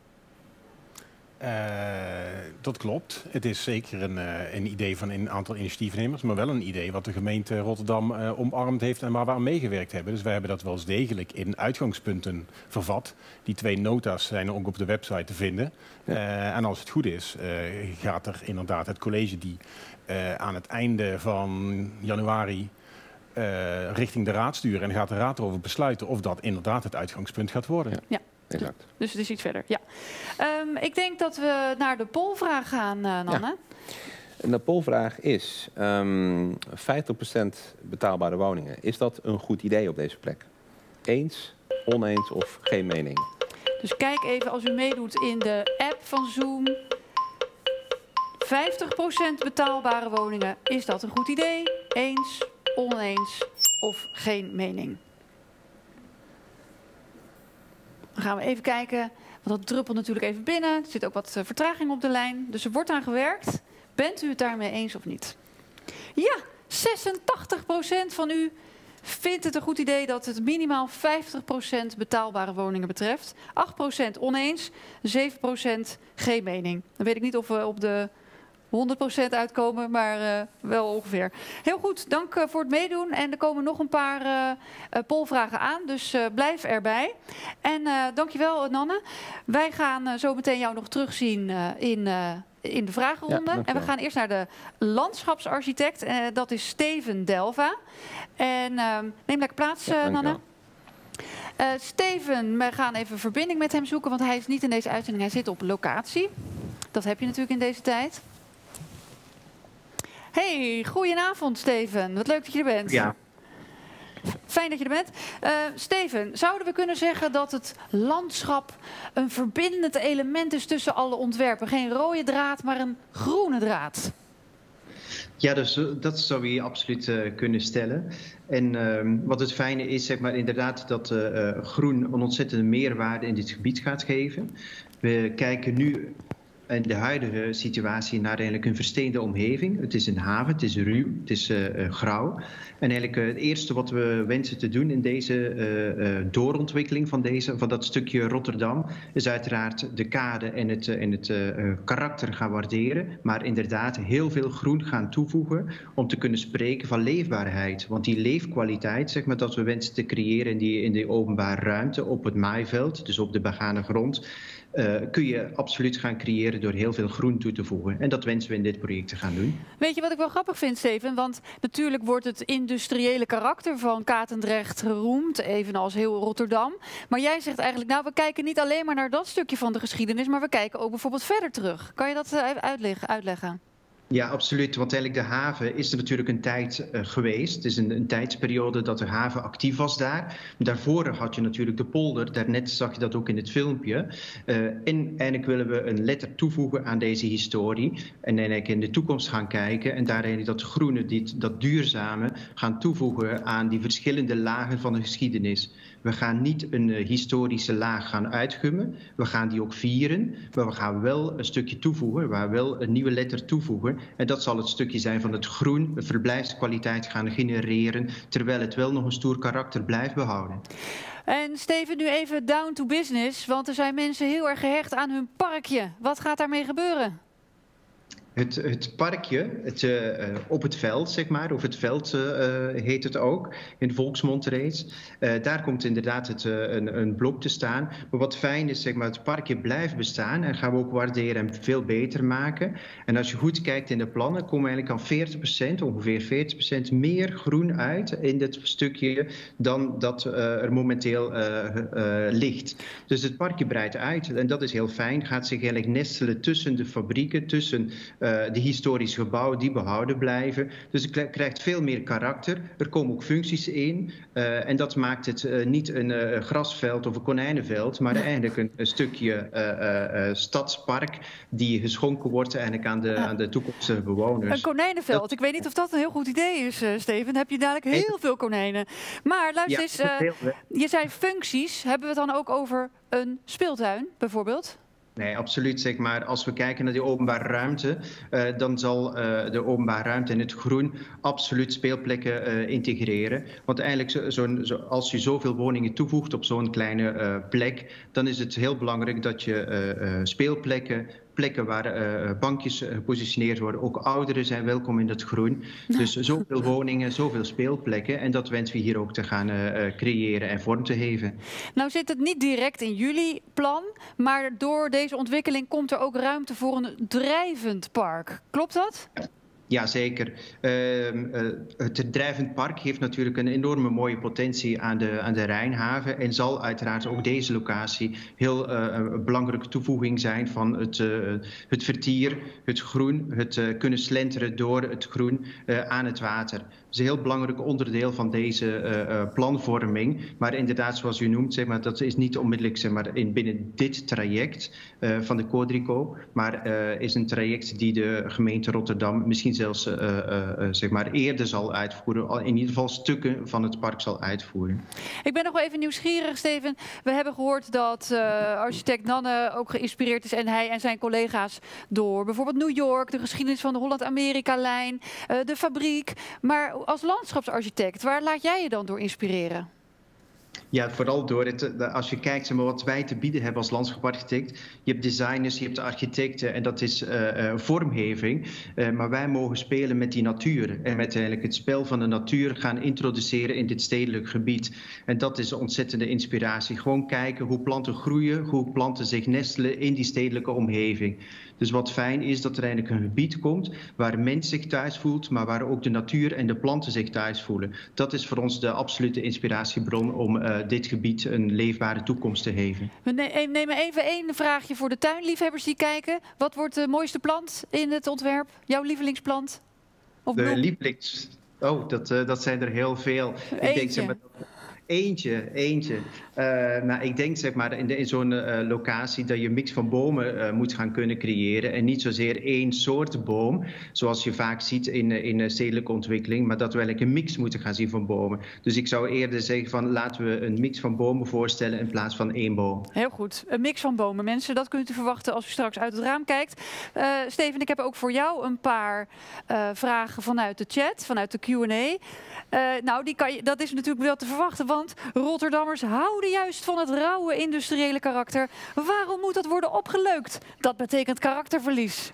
Uh, dat klopt. Het is zeker een, uh, een idee van een aantal initiatiefnemers, maar wel een idee wat de gemeente Rotterdam uh, omarmd heeft en waar we aan meegewerkt hebben. Dus wij hebben dat wel eens degelijk in uitgangspunten vervat. Die twee nota's zijn ook op de website te vinden. Ja. Uh, en als het goed is, uh, gaat er inderdaad het college die uh, aan het einde van januari uh, richting de raad sturen en gaat de raad erover besluiten of dat inderdaad het uitgangspunt gaat worden. Ja. Ja. Exact. Dus het is iets verder, ja. Um, ik denk dat we naar de polvraag gaan, uh, Nanne. Ja. De polvraag is um, vijftig procent betaalbare woningen. Is dat een goed idee op deze plek? Eens, oneens of geen mening? Dus kijk even als u meedoet in de app van Zoom. vijftig procent betaalbare woningen. Is dat een goed idee? Eens, oneens of geen mening? Dan gaan we even kijken, want dat druppelt natuurlijk even binnen. Er zit ook wat uh, vertraging op de lijn, dus er wordt aan gewerkt. Bent u het daarmee eens of niet? Ja, zesentachtig procent van u vindt het een goed idee dat het minimaal vijftig procent betaalbare woningen betreft. acht procent oneens, zeven procent geen mening. Dan weet ik niet of we op de honderd procent uitkomen, maar uh, wel ongeveer. Heel goed, dank uh, voor het meedoen. En er komen nog een paar uh, uh, polvragen aan, dus uh, blijf erbij. En uh, dankjewel, Nanne. Wij gaan uh, zo meteen jou nog terugzien uh, in... Uh, in de vragenronde. Ja, en we gaan eerst naar de landschapsarchitect. Uh, dat is Steven Delva. En uh, neem lekker plaats, uh, ja, Nanne. Uh, Steven, we gaan even verbinding met hem zoeken, want hij is niet in deze uitzending. Hij zit op locatie. Dat heb je natuurlijk in deze tijd. Hey, goedenavond Steven. Wat leuk dat je er bent. Ja. Fijn dat je er bent. Uh, Steven, zouden we kunnen zeggen dat het landschap een verbindend element is tussen alle ontwerpen? Geen rode draad, maar een groene draad. Ja, dus, dat zou je absoluut uh, kunnen stellen. En uh, wat het fijne is, zeg maar, inderdaad dat uh, groen een ontzettende meerwaarde in dit gebied gaat geven. We kijken nu in de huidige situatie naar eigenlijk een versteende omgeving. Het is een haven, het is ruw, het is uh, uh, grauw. En eigenlijk uh, het eerste wat we wensen te doen in deze uh, uh, doorontwikkeling van, deze, van dat stukje Rotterdam, is uiteraard de kade en het, uh, en het uh, karakter gaan waarderen. Maar inderdaad heel veel groen gaan toevoegen om te kunnen spreken van leefbaarheid. Want die leefkwaliteit, zeg maar, dat we wensen te creëren in die, in die openbare ruimte op het maaiveld, dus op de begane grond, Uh, kun je absoluut gaan creëren door heel veel groen toe te voegen. En dat wensen we in dit project te gaan doen. Weet je wat ik wel grappig vind, Steven? Want natuurlijk wordt het industriële karakter van Katendrecht geroemd, evenals heel Rotterdam. Maar jij zegt eigenlijk, nou, we kijken niet alleen maar naar dat stukje van de geschiedenis, maar we kijken ook bijvoorbeeld verder terug. Kan je dat uh, uitleggen? uitleggen? Ja, absoluut. Want eigenlijk de haven is er natuurlijk een tijd uh, geweest. Het is een, een tijdsperiode dat de haven actief was daar. Daarvoor had je natuurlijk de polder. Daarnet zag je dat ook in het filmpje. Uh, en eigenlijk willen we een letter toevoegen aan deze historie. En eigenlijk in de toekomst gaan kijken. En daar eigenlijk dat groene, dit, dat duurzame gaan toevoegen aan die verschillende lagen van de geschiedenis. We gaan niet een uh, historische laag gaan uitgummen. We gaan die ook vieren. Maar we gaan wel een stukje toevoegen. We gaan wel een nieuwe letter toevoegen. En dat zal het stukje zijn van het groen, de verblijfskwaliteit gaan genereren, terwijl het wel nog een stoer karakter blijft behouden. En Steven, nu even down to business, want er zijn mensen heel erg gehecht aan hun parkje. Wat gaat daarmee gebeuren? Het, het parkje het, uh, op het veld, zeg maar, of het veld uh, heet het ook, in de volksmond reeds. Uh, daar komt inderdaad het, uh, een, een blok te staan. Maar wat fijn is, zeg maar, het parkje blijft bestaan en gaan we ook waarderen en veel beter maken. En als je goed kijkt in de plannen, komen we eigenlijk al veertig procent, ongeveer veertig procent meer groen uit in dit stukje dan dat uh, er momenteel uh, uh, ligt. Dus het parkje breidt uit en dat is heel fijn. Gaat zich eigenlijk nestelen tussen de fabrieken, tussen Uh, de historische gebouwen die behouden blijven. Dus het krijgt veel meer karakter. Er komen ook functies in. Uh, en dat maakt het uh, niet een uh, grasveld of een konijnenveld, maar eigenlijk een, een stukje uh, uh, uh, stadspark die geschonken wordt eigenlijk aan de, ja. aan de toekomstige bewoners. Een konijnenveld. Dat... Ik weet niet of dat een heel goed idee is, uh, Steven. Heb je dadelijk heel veel konijnen. Maar luister eens, uh, je zei functies. Hebben we het dan ook over een speeltuin bijvoorbeeld? Nee, absoluut. Zeg maar, als we kijken naar die openbare ruimte, uh, dan zal uh, de openbare ruimte en het groen absoluut speelplekken uh, integreren. Want eigenlijk, zo, zo, zo, als je zoveel woningen toevoegt op zo'n kleine uh, plek, dan is het heel belangrijk dat je uh, uh, speelplekken, plekken waar uh, bankjes gepositioneerd worden, ook ouderen zijn welkom in dat groen. Dus zoveel woningen, zoveel speelplekken. En dat wensen we hier ook te gaan uh, creëren en vorm te geven. Nou zit het niet direct in jullie plan, maar door deze ontwikkeling komt er ook ruimte voor een drijvend park. Klopt dat? Ja. Ja, zeker. Uh, uh, het drijvend park heeft natuurlijk een enorme mooie potentie aan de, aan de Rijnhaven en zal uiteraard ook deze locatie heel uh, een belangrijke toevoeging zijn van het, uh, het vertier, het groen, het uh, kunnen slenteren door het groen uh, aan het water. Dat is een heel belangrijk onderdeel van deze uh, uh, planvorming. Maar inderdaad, zoals u noemt, zeg maar, dat is niet onmiddellijk zeg maar, in, binnen dit traject uh, van de Quadrico, maar uh, is een traject die de gemeente Rotterdam misschien zelfs uh, uh, zeg maar eerder zal uitvoeren, in ieder geval stukken van het park zal uitvoeren. Ik ben nog wel even nieuwsgierig, Steven. We hebben gehoord dat uh, architect Nanne ook geïnspireerd is en hij en zijn collega's door bijvoorbeeld New York, de geschiedenis van de Holland-Amerika-lijn, uh, de fabriek. Maar als landschapsarchitect, waar laat jij je dan door inspireren? Ja, vooral door het, als je kijkt zeg maar, wat wij te bieden hebben als landschap-architect. Je hebt designers, je hebt architecten en dat is uh, uh, vormgeving. Uh, maar wij mogen spelen met die natuur. En met eigenlijk het spel van de natuur gaan introduceren in dit stedelijk gebied. En dat is een ontzettende inspiratie. Gewoon kijken hoe planten groeien, hoe planten zich nestelen in die stedelijke omgeving. Dus wat fijn is dat er eigenlijk een gebied komt waar de mens zich thuis voelt, maar waar ook de natuur en de planten zich thuis voelen. Dat is voor ons de absolute inspiratiebron om uh, dit gebied een leefbare toekomst te geven. We nemen even één vraagje voor de tuinliefhebbers die kijken. Wat wordt de mooiste plant in het ontwerp? Jouw lievelingsplant? Of de lievelings... Oh, dat, uh, dat zijn er heel veel. Eentje. Ik denk, zeg maar, Eentje, eentje. Uh, nou, ik denk zeg maar in, in zo'n uh, locatie dat je een mix van bomen uh, moet gaan kunnen creëren. En niet zozeer één soort boom, zoals je vaak ziet in, in uh, stedelijke ontwikkeling. Maar dat we eigenlijk een mix moeten gaan zien van bomen. Dus ik zou eerder zeggen van laten we een mix van bomen voorstellen in plaats van één boom. Heel goed, een mix van bomen. Mensen, dat kunt u verwachten als u straks uit het raam kijkt. Uh, Steven, ik heb ook voor jou een paar uh, vragen vanuit de chat, vanuit de Q en A. Uh, nou, die kan je, dat is natuurlijk wel te verwachten, want Rotterdammers houden juist van het rauwe industriële karakter. Waarom moet dat worden opgeleukt? Dat betekent karakterverlies.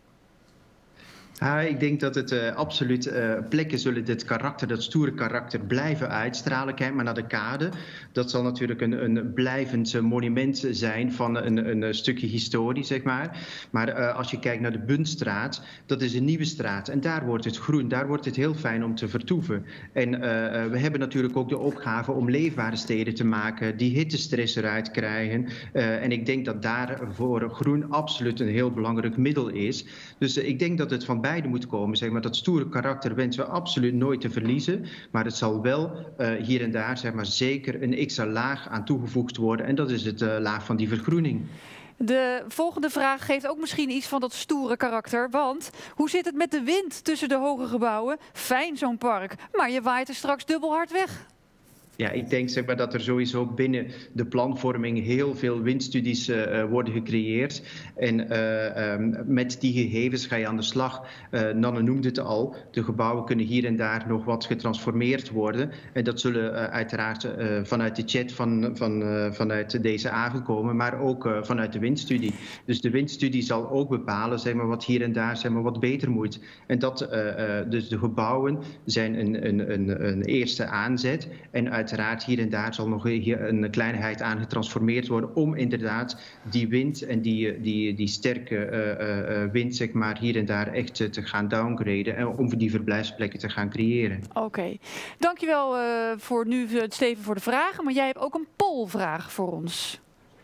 Ja, ik denk dat het uh, absoluut uh, plekken zullen dit karakter, dat stoere karakter blijven uitstralen. Kijk maar naar de kade. Dat zal natuurlijk een, een blijvend uh, monument zijn van een, een, een stukje historie, zeg maar. Maar uh, als je kijkt naar de Buntstraat, dat is een nieuwe straat. En daar wordt het groen, daar wordt het heel fijn om te vertoeven. En uh, we hebben natuurlijk ook de opgave om leefbare steden te maken, die hittestress eruit krijgen. Uh, en ik denk dat daar voor groen absoluut een heel belangrijk middel is. Dus uh, ik denk dat het van beide moet komen. Zeg maar, dat stoere karakter wensen we absoluut nooit te verliezen. Maar het zal wel uh, hier en daar zeg maar, zeker een extra laag aan toegevoegd worden. En dat is het uh, laag van die vergroening. De volgende vraag geeft ook misschien iets van dat stoere karakter. Want hoe zit het met de wind tussen de hoge gebouwen? Fijn zo'n park, maar je waait er straks dubbel hard weg. Ja, ik denk zeg maar, dat er sowieso binnen de planvorming heel veel windstudies uh, worden gecreëerd. En uh, um, met die gegevens ga je aan de slag. Uh, Nanne noemde het al, de gebouwen kunnen hier en daar nog wat getransformeerd worden. En dat zullen uh, uiteraard uh, vanuit de chat van, van, uh, vanuit deze avond komen, maar ook uh, vanuit de windstudie. Dus de windstudie zal ook bepalen zeg maar, wat hier en daar zeg maar, wat beter moet. En dat, uh, uh, dus de gebouwen zijn een, een, een, een eerste aanzet. En uit Uiteraard hier en daar zal nog hier een kleinheid aan getransformeerd worden om inderdaad die wind en die, die, die sterke uh, uh, wind zeg maar, hier en daar echt uh, te gaan downgraden en om die verblijfsplekken te gaan creëren. Oké, okay. Dankjewel uh, voor nu Steven voor de vragen, maar jij hebt ook een polvraag voor ons.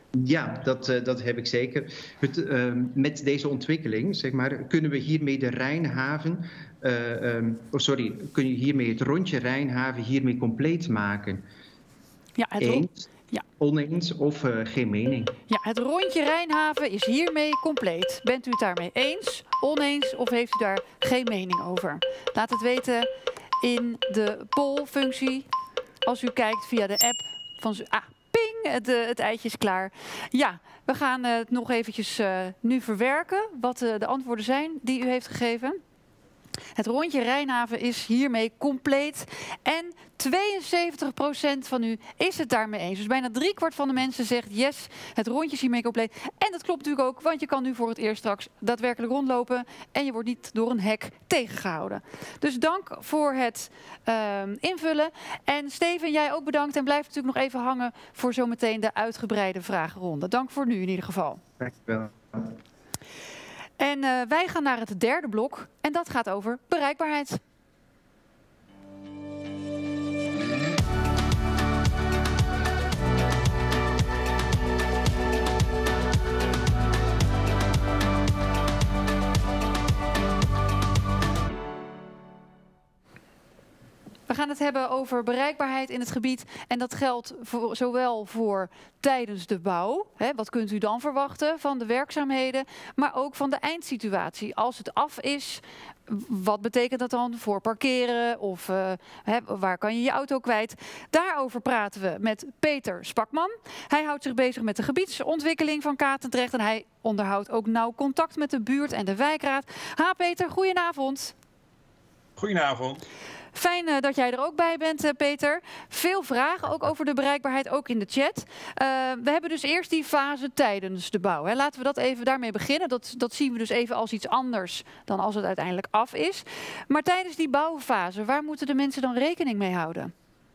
Ja, dat, uh, dat heb ik zeker. Het, uh, met deze ontwikkeling zeg maar, kunnen we hiermee de Rijnhaven, uh, um, oh sorry, kun je hiermee het rondje Rijnhaven hiermee compleet maken? Ja, het Eens, ja. Oneens of uh, geen mening? Ja, het rondje Rijnhaven is hiermee compleet. Bent u het daarmee eens, oneens of heeft u daar geen mening over? Laat het weten in de poll-functie als u kijkt via de app van... Ah, ping, het, uh, het eitje is klaar. Ja, we gaan uh, het nog eventjes uh, nu verwerken, wat uh, de antwoorden zijn die u heeft gegeven. Het rondje Rijnhaven is hiermee compleet en tweeënzeventig procent van u is het daarmee eens. Dus bijna driekwart van de mensen zegt yes, het rondje is hiermee compleet. En dat klopt natuurlijk ook, want je kan nu voor het eerst straks daadwerkelijk rondlopen en je wordt niet door een hek tegengehouden. Dus dank voor het uh, invullen. En Steven, jij ook bedankt en blijf natuurlijk nog even hangen voor zometeen de uitgebreide vragenronde. Dank voor nu in ieder geval. Dankjewel. En uh, wij gaan naar het derde blok en dat gaat over bereikbaarheid. We gaan het hebben over bereikbaarheid in het gebied en dat geldt voor, zowel voor tijdens de bouw, hè, wat kunt u dan verwachten van de werkzaamheden, maar ook van de eindsituatie. Als het af is, wat betekent dat dan voor parkeren of uh, hè, waar kan je je auto kwijt? Daarover praten we met Peter Spakman. Hij houdt zich bezig met de gebiedsontwikkeling van Katendrecht en hij onderhoudt ook nauw contact met de buurt en de wijkraad. Ha Peter, goedenavond. Goedenavond. Fijn uh, dat jij er ook bij bent, uh, Peter. Veel vragen, ook over de bereikbaarheid, ook in de chat. Uh, we hebben dus eerst die fase tijdens de bouw. Hè. Laten we dat even daarmee beginnen. Dat, dat zien we dus even als iets anders dan als het uiteindelijk af is. Maar tijdens die bouwfase, waar moeten de mensen dan rekening mee houden?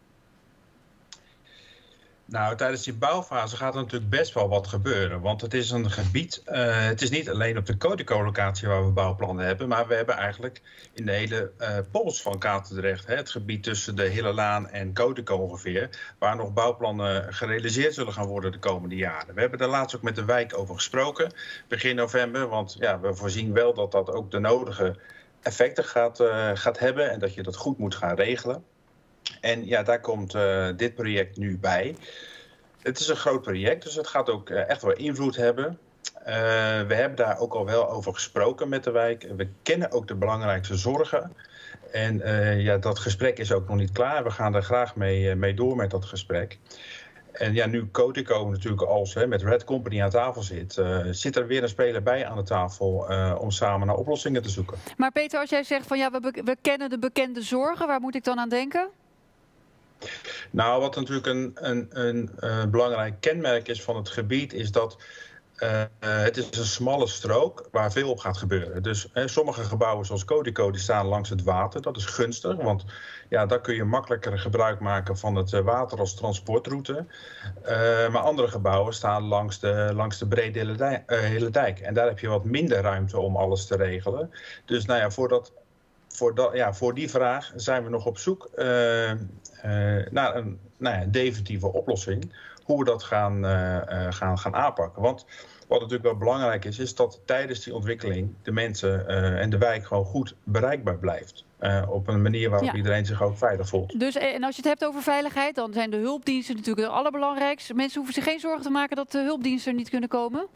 Nou, tijdens die bouwfase gaat er natuurlijk best wel wat gebeuren. Want het is een gebied, uh, het is niet alleen op de Codeco-locatie waar we bouwplannen hebben, maar we hebben eigenlijk in de hele uh, pols van Katendrecht, hè, het gebied tussen de Hillelaan en Codeco ongeveer, waar nog bouwplannen gerealiseerd zullen gaan worden de komende jaren. We hebben daar laatst ook met de wijk over gesproken, begin november, want ja, we voorzien wel dat dat ook de nodige effecten gaat, uh, gaat hebben en dat je dat goed moet gaan regelen. En ja, daar komt uh, dit project nu bij. Het is een groot project, dus het gaat ook uh, echt wel invloed hebben. Uh, we hebben daar ook al wel over gesproken met de wijk. We kennen ook de belangrijkste zorgen. En uh, ja, dat gesprek is ook nog niet klaar. We gaan er graag mee, uh, mee door met dat gesprek. En ja, nu Codeco natuurlijk als hè, met Red Company aan tafel zit, uh, zit er weer een speler bij aan de tafel uh, om samen naar oplossingen te zoeken. Maar Peter, als jij zegt van ja, we, we kennen de bekende zorgen, waar moet ik dan aan denken? Nou, wat natuurlijk een, een, een, een belangrijk kenmerk is van het gebied, is dat uh, het is een smalle strook waar veel op gaat gebeuren. Dus hè, sommige gebouwen zoals Codeco die staan langs het water. Dat is gunstig, want ja, daar kun je makkelijker gebruik maken van het water als transportroute. Uh, maar andere gebouwen staan langs de, langs de brede hele dijk, uh, hele dijk. En daar heb je wat minder ruimte om alles te regelen. Dus nou ja, voor dat... Voor, dat, ja, voor die vraag zijn we nog op zoek uh, uh, naar een nou ja, definitieve oplossing. Hoe we dat gaan, uh, uh, gaan, gaan aanpakken. Want wat natuurlijk wel belangrijk is, is dat tijdens die ontwikkeling de mensen uh, en de wijk gewoon goed bereikbaar blijft. Uh, op een manier waarop ja. iedereen zich ook veilig voelt. Dus en als je het hebt over veiligheid, dan zijn de hulpdiensten natuurlijk het allerbelangrijkste. Mensen hoeven zich geen zorgen te maken dat de hulpdiensten er niet kunnen komen?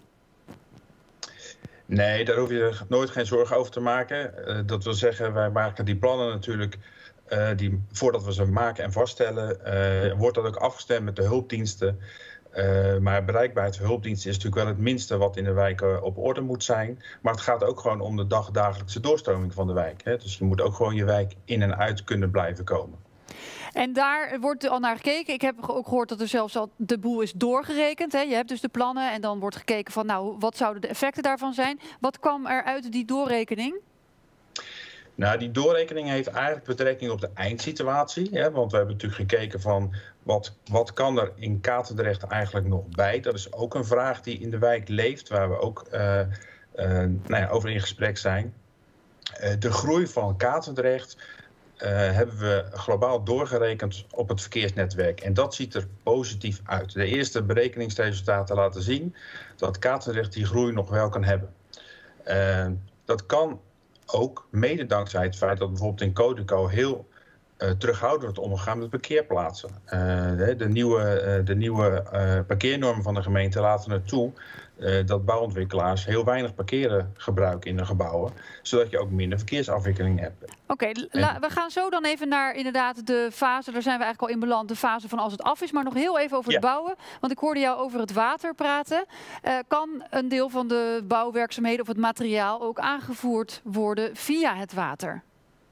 Nee, daar hoef je nooit geen zorgen over te maken. Uh, dat wil zeggen, wij maken die plannen natuurlijk, uh, die, voordat we ze maken en vaststellen, uh, wordt dat ook afgestemd met de hulpdiensten. Uh, maar bereikbaarheid voor hulpdiensten is natuurlijk wel het minste wat in de wijk uh, op orde moet zijn. Maar het gaat ook gewoon om de dagdagelijkse doorstroming van de wijk. Hè? Dus je moet ook gewoon je wijk in en uit kunnen blijven komen. En daar wordt al naar gekeken. Ik heb ook gehoord dat er zelfs al de boel is doorgerekend. Hè? Je hebt dus de plannen en dan wordt gekeken van nou, wat zouden de effecten daarvan zijn. Wat kwam er uit die doorrekening? Nou, die doorrekening heeft eigenlijk betrekking op de eindsituatie. Hè? Want we hebben natuurlijk gekeken van wat, wat kan er in Katendrecht eigenlijk nog bij. Dat is ook een vraag die in de wijk leeft, waar we ook uh, uh, nou ja, over in gesprek zijn. Uh, de groei van Katendrecht Uh, hebben we globaal doorgerekend op het verkeersnetwerk. En dat ziet er positief uit. De eerste berekeningsresultaten laten zien dat Katendrecht die groei nog wel kan hebben. Uh, dat kan ook mede dankzij het feit dat bijvoorbeeld in Codeco heel uh, terughoudend wordt omgegaan met parkeerplaatsen. Uh, de, de nieuwe, uh, de nieuwe uh, parkeernormen van de gemeente laten het toe Uh, dat bouwontwikkelaars heel weinig parkeren gebruiken in de gebouwen, zodat je ook minder verkeersafwikkeling hebt. Oké, okay, we gaan zo dan even naar inderdaad de fase, daar zijn we eigenlijk al in beland, de fase van als het af is, maar nog heel even over ja. het bouwen, want ik hoorde jou over het water praten. Uh, kan een deel van de bouwwerkzaamheden of het materiaal ook aangevoerd worden via het water?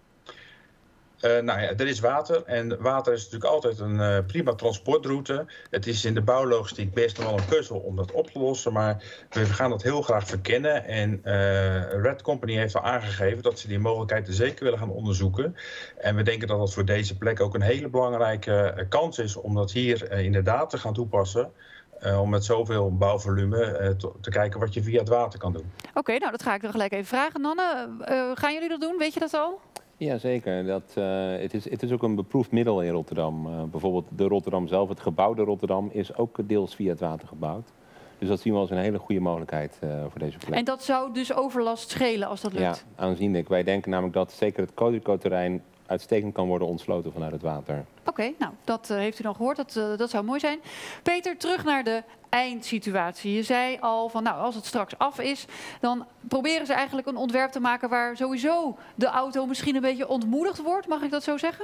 Uh, nou ja, er is water en water is natuurlijk altijd een uh, prima transportroute. Het is in de bouwlogistiek best wel een puzzel om dat op te lossen, maar we gaan dat heel graag verkennen. En uh, Red Company heeft al aangegeven dat ze die mogelijkheden zeker willen gaan onderzoeken. En we denken dat dat voor deze plek ook een hele belangrijke uh, kans is om dat hier uh, inderdaad te gaan toepassen. Uh, om met zoveel bouwvolume uh, te, te kijken wat je via het water kan doen. Oké, okay, nou dat ga ik dan gelijk even vragen. Nanne, uh, gaan jullie dat doen? Weet je dat al? Ja, zeker. Dat, uh, het, is, het is ook een beproefd middel in Rotterdam. Uh, bijvoorbeeld de Rotterdam zelf, het gebouwde Rotterdam, is ook deels via het water gebouwd. Dus dat zien we als een hele goede mogelijkheid uh, voor deze plek. En dat zou dus overlast schelen als dat lukt? Ja, aanzienlijk. Wij denken namelijk dat zeker het Codeco-terrein uitstekend kan worden ontsloten vanuit het water. Oké, okay, nou, dat uh, heeft u dan gehoord. Dat, uh, dat zou mooi zijn. Peter, terug naar de eindsituatie. Je zei al van, nou, als het straks af is, dan proberen ze eigenlijk een ontwerp te maken waar sowieso de auto misschien een beetje ontmoedigd wordt. Mag ik dat zo zeggen?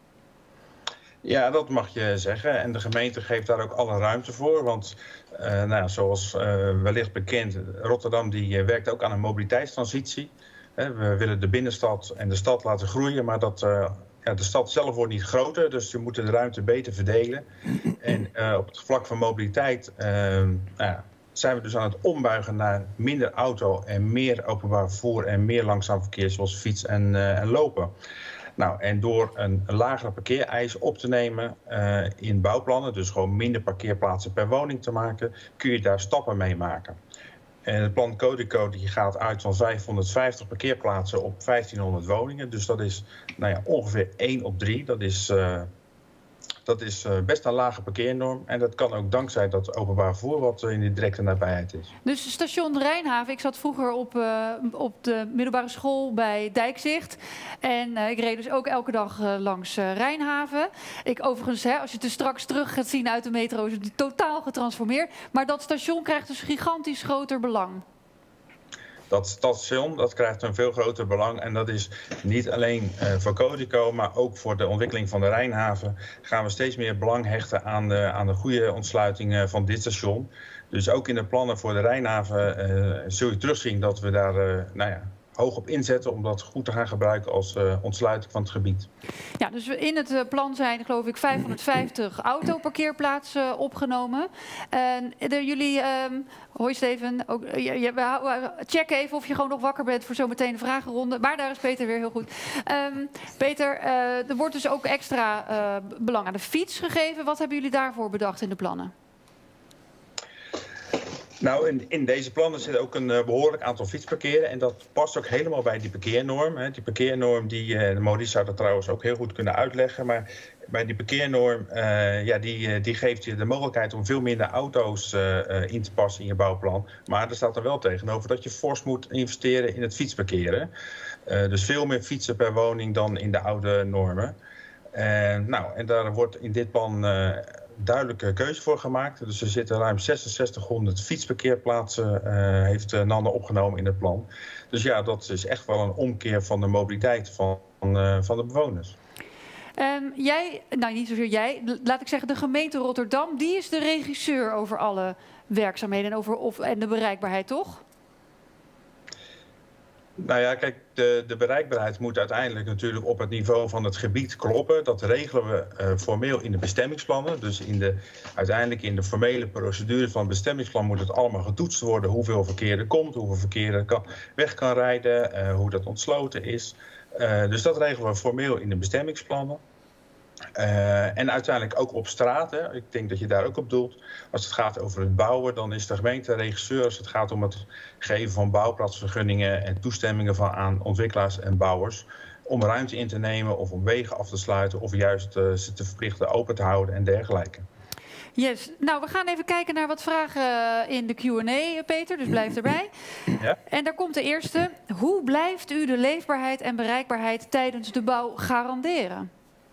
Ja, dat mag je zeggen. En de gemeente geeft daar ook alle ruimte voor. Want uh, nou ja, zoals uh, wellicht bekend, Rotterdam die uh, werkt ook aan een mobiliteitstransitie. We willen de binnenstad en de stad laten groeien, maar dat uh, ja, de stad zelf wordt niet groter, dus je moet de ruimte beter verdelen. En uh, op het vlak van mobiliteit uh, nou ja, zijn we dus aan het ombuigen naar minder auto en meer openbaar vervoer en meer langzaam verkeer zoals fiets en, uh, en lopen. Nou, en door een, een lagere parkeereis op te nemen uh, in bouwplannen, dus gewoon minder parkeerplaatsen per woning te maken, kun je daar stappen mee maken. En het plan Codico die gaat uit van vijfhonderdvijftig parkeerplaatsen op vijftienhonderd woningen. Dus dat is nou ja, ongeveer één op drie. Dat is, uh, dat is uh, best een lage parkeernorm. En dat kan ook dankzij dat openbaar vervoer wat in de directe nabijheid is. Dus station Rijnhaven. Ik zat vroeger op, uh, op de middelbare school bij Dijkzicht. En uh, ik reed dus ook elke dag uh, langs uh, Rijnhaven. Ik overigens, hè, als je het er straks terug gaat zien uit de metro, is het totaal getransformeerd. Maar dat station krijgt dus gigantisch groter belang. Dat station dat krijgt een veel groter belang en dat is niet alleen uh, voor Codico, maar ook voor de ontwikkeling van de Rijnhaven gaan we steeds meer belang hechten aan de, aan de goede ontsluiting uh, van dit station. Dus ook in de plannen voor de Rijnhaven uh, zul je terugzien dat we daar uh, nou ja, hoog op inzetten om dat goed te gaan gebruiken als uh, ontsluiting van het gebied. Ja, dus in het uh, plan zijn geloof ik vijfhonderdvijftig autoparkeerplaatsen opgenomen. En uh, jullie, um, hoi Steven, ook, uh, je, we check even of je gewoon nog wakker bent voor zometeen de vragenronde. Maar daar is Peter weer heel goed. Um, Peter, uh, er wordt dus ook extra uh, belang aan de fiets gegeven. Wat hebben jullie daarvoor bedacht in de plannen? Nou, in, in deze plannen zit ook een uh, behoorlijk aantal fietsparkeren. En dat past ook helemaal bij die parkeernorm. Hè. Die parkeernorm, die, uh, de Maurice zou dat trouwens ook heel goed kunnen uitleggen. Maar bij die parkeernorm, uh, ja, die, uh, die geeft je de mogelijkheid om veel minder auto's uh, uh, in te passen in je bouwplan. Maar er staat er wel tegenover dat je fors moet investeren in het fietsparkeren. Uh, dus veel meer fietsen per woning dan in de oude normen. Uh, nou, en daar wordt in dit plan Uh, duidelijke keuze voor gemaakt. Dus er zitten ruim zesenzestighonderd fietsparkeerplaatsen, uh, heeft uh, Nanne opgenomen in het plan. Dus ja, dat is echt wel een omkeer van de mobiliteit van, uh, van de bewoners. Um, jij, nou niet zozeer jij, laat ik zeggen de gemeente Rotterdam, die is de regisseur over alle werkzaamheden en, over, of, en de bereikbaarheid, toch? Nou ja, kijk, de, de bereikbaarheid moet uiteindelijk natuurlijk op het niveau van het gebied kloppen. Dat regelen we uh, formeel in de bestemmingsplannen. Dus in de, uiteindelijk in de formele procedure van het bestemmingsplan moet het allemaal getoetst worden. Hoeveel verkeer er komt, hoeveel verkeer er kan, weg kan rijden, uh, hoe dat ontsloten is. Uh, dus dat regelen we formeel in de bestemmingsplannen. Uh, en uiteindelijk ook op straat. Hè. Ik denk dat je daar ook op doelt. Als het gaat over het bouwen, dan is de gemeente regisseur als het gaat om het geven van bouwplaatsvergunningen en toestemmingen van aan ontwikkelaars en bouwers. Om ruimte in te nemen of om wegen af te sluiten of juist uh, ze te verplichten open te houden en dergelijke. Yes. Nou, we gaan even kijken naar wat vragen in de Q en A, Peter, dus blijf erbij. Ja. En daar komt de eerste. Hoe blijft u de leefbaarheid en bereikbaarheid tijdens de bouw garanderen?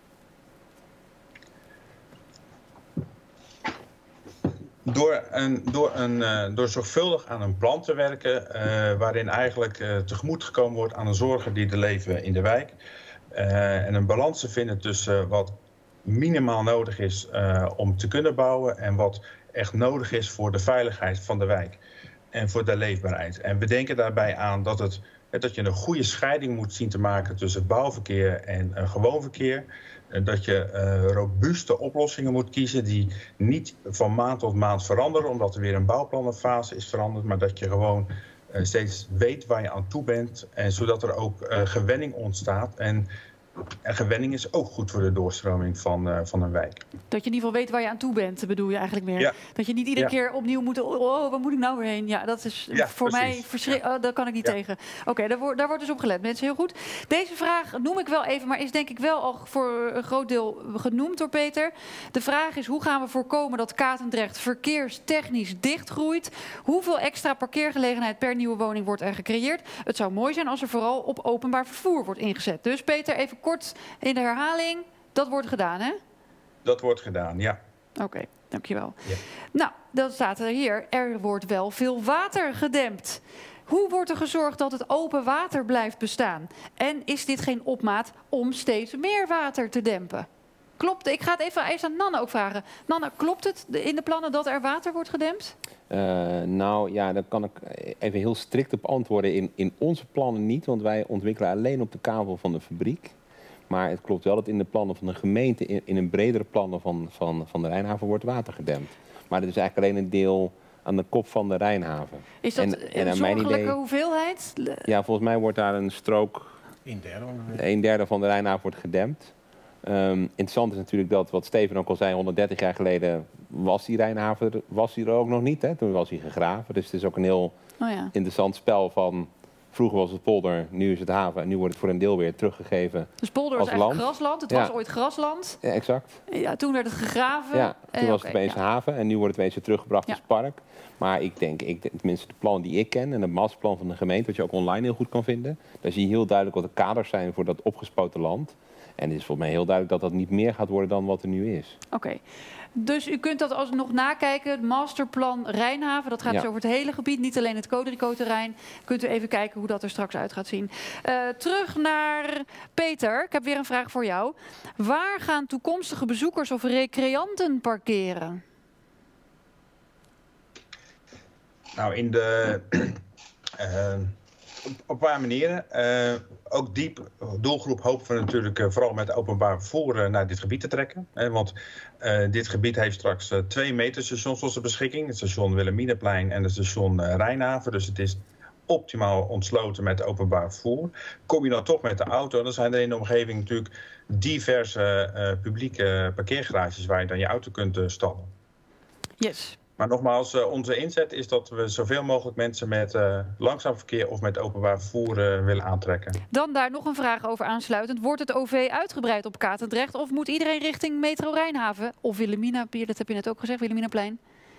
Door, een, door, een, uh, door zorgvuldig aan een plan te werken, uh, waarin eigenlijk uh, tegemoet gekomen wordt aan de zorgen die er leven in de wijk. Uh, en een balans te vinden tussen uh, wat minimaal nodig is uh, om te kunnen bouwen en wat echt nodig is voor de veiligheid van de wijk en voor de leefbaarheid. En we denken daarbij aan dat, het, dat je een goede scheiding moet zien te maken tussen het bouwverkeer en uh, gewoon verkeer. Dat je uh, robuuste oplossingen moet kiezen die niet van maand tot maand veranderen, omdat er weer een bouwplannenfase is veranderd, maar dat je gewoon uh, steeds weet waar je aan toe bent, en zodat er ook uh, gewenning ontstaat. En, en gewenning is ook goed voor de doorstroming van, uh, van een wijk. Dat je in ieder geval weet waar je aan toe bent, bedoel je eigenlijk meer? Ja. Dat je niet iedere ja. keer opnieuw moet, oh, waar moet ik nou weer heen? Ja, dat is ja, voor precies. mij verschrikkelijk. Oh, daar kan ik niet ja. tegen. Oké, okay, daar, wo daar wordt dus op gelet. Mensen, heel goed. Deze vraag noem ik wel even, maar is denk ik wel al voor een groot deel genoemd door Peter. De vraag is, hoe gaan we voorkomen dat Katendrecht verkeerstechnisch dichtgroeit? Hoeveel extra parkeergelegenheid per nieuwe woning wordt er gecreëerd? Het zou mooi zijn als er vooral op openbaar vervoer wordt ingezet. Dus Peter, even kort in de herhaling. Dat wordt gedaan, hè? Dat wordt gedaan, ja. Oké, okay, dankjewel. Ja. Nou, dan staat er hier, er wordt wel veel water gedempt. Hoe wordt er gezorgd dat het open water blijft bestaan? En is dit geen opmaat om steeds meer water te dempen? Klopt, ik ga het even eerst aan Nanne ook vragen. Nanne, klopt het in de plannen dat er water wordt gedempt? Uh, nou ja, daar kan ik even heel strikt op antwoorden. In, in onze plannen niet, want wij ontwikkelen alleen op de kavel van de fabriek. Maar het klopt wel dat in de plannen van de gemeente, in, in een bredere plannen van, van, van de Rijnhaven, wordt water gedempt. Maar dat is eigenlijk alleen een deel aan de kop van de Rijnhaven. Is dat en, een en zorgelijke idee, hoeveelheid? Ja, volgens mij wordt daar een strook, Een derde, ongeveer. een derde van de Rijnhaven wordt gedempt. Um, interessant is natuurlijk dat, wat Steven ook al zei, honderddertig jaar geleden was die Rijnhaven er, was die er ook nog niet. Hè? Toen was hij gegraven. Dus het is ook een heel Oh ja. interessant spel van, vroeger was het polder, nu is het haven en nu wordt het voor een deel weer teruggegeven. Dus polder als was eigenlijk land. grasland. Het Ja. was ooit grasland. Ja, exact. Ja, toen werd het gegraven. Ja, toen Eh, was het oké, opeens ja. een haven en nu wordt het weer teruggebracht Ja. als park. Maar ik denk, ik, tenminste de plannen die ik ken en het masterplan van de gemeente, wat je ook online heel goed kan vinden, daar zie je heel duidelijk wat de kaders zijn voor dat opgespoten land. En het is volgens mij heel duidelijk dat dat niet meer gaat worden dan wat er nu is. Oké. Okay. Dus u kunt dat alsnog nakijken. Het masterplan Rijnhaven, dat gaat Ja. dus over het hele gebied, niet alleen het Codrico-terrein. Kunt u even kijken hoe dat er straks uit gaat zien. Uh, terug naar Peter. Ik heb weer een vraag voor jou. Waar gaan toekomstige bezoekers of recreanten parkeren? Nou, in de... uh... Op, op een paar manieren. Uh, ook die doelgroep hopen we natuurlijk uh, vooral met openbaar vervoer uh, naar dit gebied te trekken. Hè, want uh, dit gebied heeft straks uh, twee metrostations tot zijn beschikking. Het station Wilhelminaplein en het station uh, Rijnhaven. Dus het is optimaal ontsloten met openbaar vervoer. Kom je dan toch met de auto, dan zijn er in de omgeving natuurlijk diverse uh, publieke parkeergarages waar je dan je auto kunt uh, stallen. Yes. Maar nogmaals, uh, onze inzet is dat we zoveel mogelijk mensen met uh, langzaam verkeer of met openbaar vervoer uh, willen aantrekken. Dan daar nog een vraag over aansluitend. Wordt het O V uitgebreid op Katendrecht of moet iedereen richting Metro Rijnhaven? Of Wilhelmina, Pier, dat heb je net ook gezegd, Wilhelminaplein?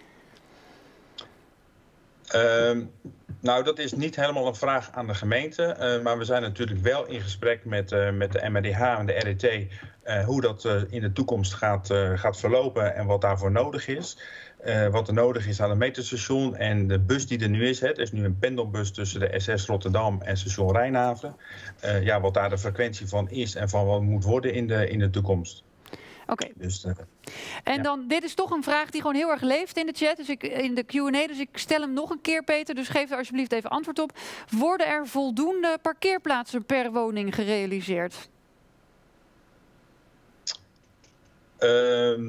Uh, nou, dat is niet helemaal een vraag aan de gemeente. Uh, maar we zijn natuurlijk wel in gesprek met, uh, met de M R D H en de R E T... Uh, hoe dat uh, in de toekomst gaat, uh, gaat verlopen en wat daarvoor nodig is. Uh, wat er nodig is aan het metrostation en de bus die er nu is. Hè, er is nu een pendelbus tussen de S S Rotterdam en station Rijnhaven. Uh, ja, wat daar de frequentie van is en van wat moet worden in de, in de toekomst. Oké. Okay. Dus, uh, en ja. dan, dit is toch een vraag die gewoon heel erg leeft in de chat, dus ik, in de Q en A. Dus ik stel hem nog een keer, Peter, dus geef er alsjeblieft even antwoord op. Worden er voldoende parkeerplaatsen per woning gerealiseerd? Uh,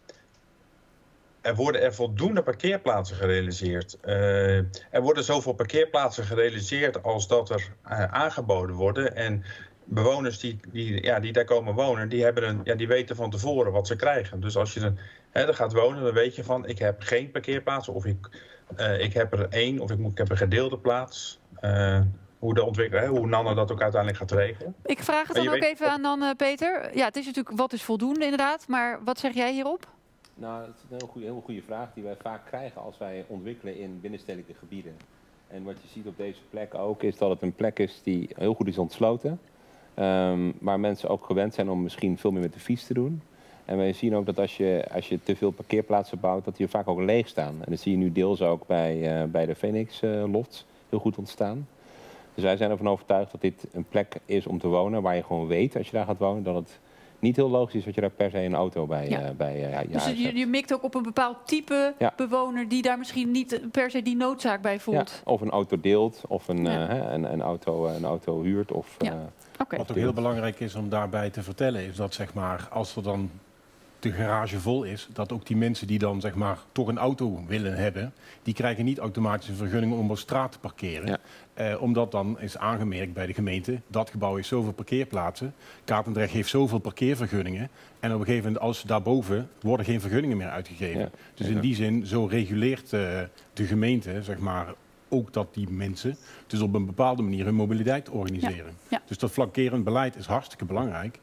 er worden er voldoende parkeerplaatsen gerealiseerd. Uh, er worden zoveel parkeerplaatsen gerealiseerd als dat er uh, aangeboden worden. En bewoners die, die, ja, die daar komen wonen, die, hebben een, ja, die weten van tevoren wat ze krijgen. Dus als je er, hè, er gaat wonen, dan weet je van ik heb geen parkeerplaats of ik, uh, ik heb er één of ik, moet, ik heb een gedeelde plaats. Uh, Hoe de ontwikkelaar, hoe Nanne dat ook uiteindelijk gaat regelen. Ik vraag het dan ook weet... even aan dan, uh, Peter. Ja, het is natuurlijk wat is voldoende inderdaad, maar wat zeg jij hierop? Nou, dat is een heel goede, heel goede vraag die wij vaak krijgen als wij ontwikkelen in binnenstedelijke gebieden. En wat je ziet op deze plek ook is dat het een plek is die heel goed is ontsloten. Um, waar mensen ook gewend zijn om misschien veel meer met de fiets te doen. En wij zien ook dat als je, als je te veel parkeerplaatsen bouwt, dat die vaak ook leeg staan. En dat zie je nu deels ook bij, uh, bij de Phoenix uh, lofts heel goed ontstaan. Dus wij zijn ervan overtuigd dat dit een plek is om te wonen waar je gewoon weet als je daar gaat wonen dat het niet heel logisch is dat je daar per se een auto bij, ja. uh, bij uh, ja, Dus je, je mikt ook op een bepaald type ja. bewoner die daar misschien niet per se die noodzaak bij voelt. Ja, of een auto deelt of een, ja. uh, een, een, auto, een auto huurt. Of, ja. uh, okay. Wat ook heel belangrijk is om daarbij te vertellen is dat zeg maar, als er dan de garage vol is, dat ook die mensen die dan zeg maar toch een auto willen hebben, die krijgen niet automatisch een vergunning om op straat te parkeren. Ja. Uh, omdat dan is aangemerkt bij de gemeente, dat gebouw heeft zoveel parkeerplaatsen, Katendrecht heeft zoveel parkeervergunningen en op een gegeven moment als daarboven worden geen vergunningen meer uitgegeven. Ja. Dus in die zin, zo reguleert uh, de gemeente zeg maar ook dat die mensen dus op een bepaalde manier hun mobiliteit organiseren. Ja. Ja. Dus dat flankerend beleid is hartstikke belangrijk.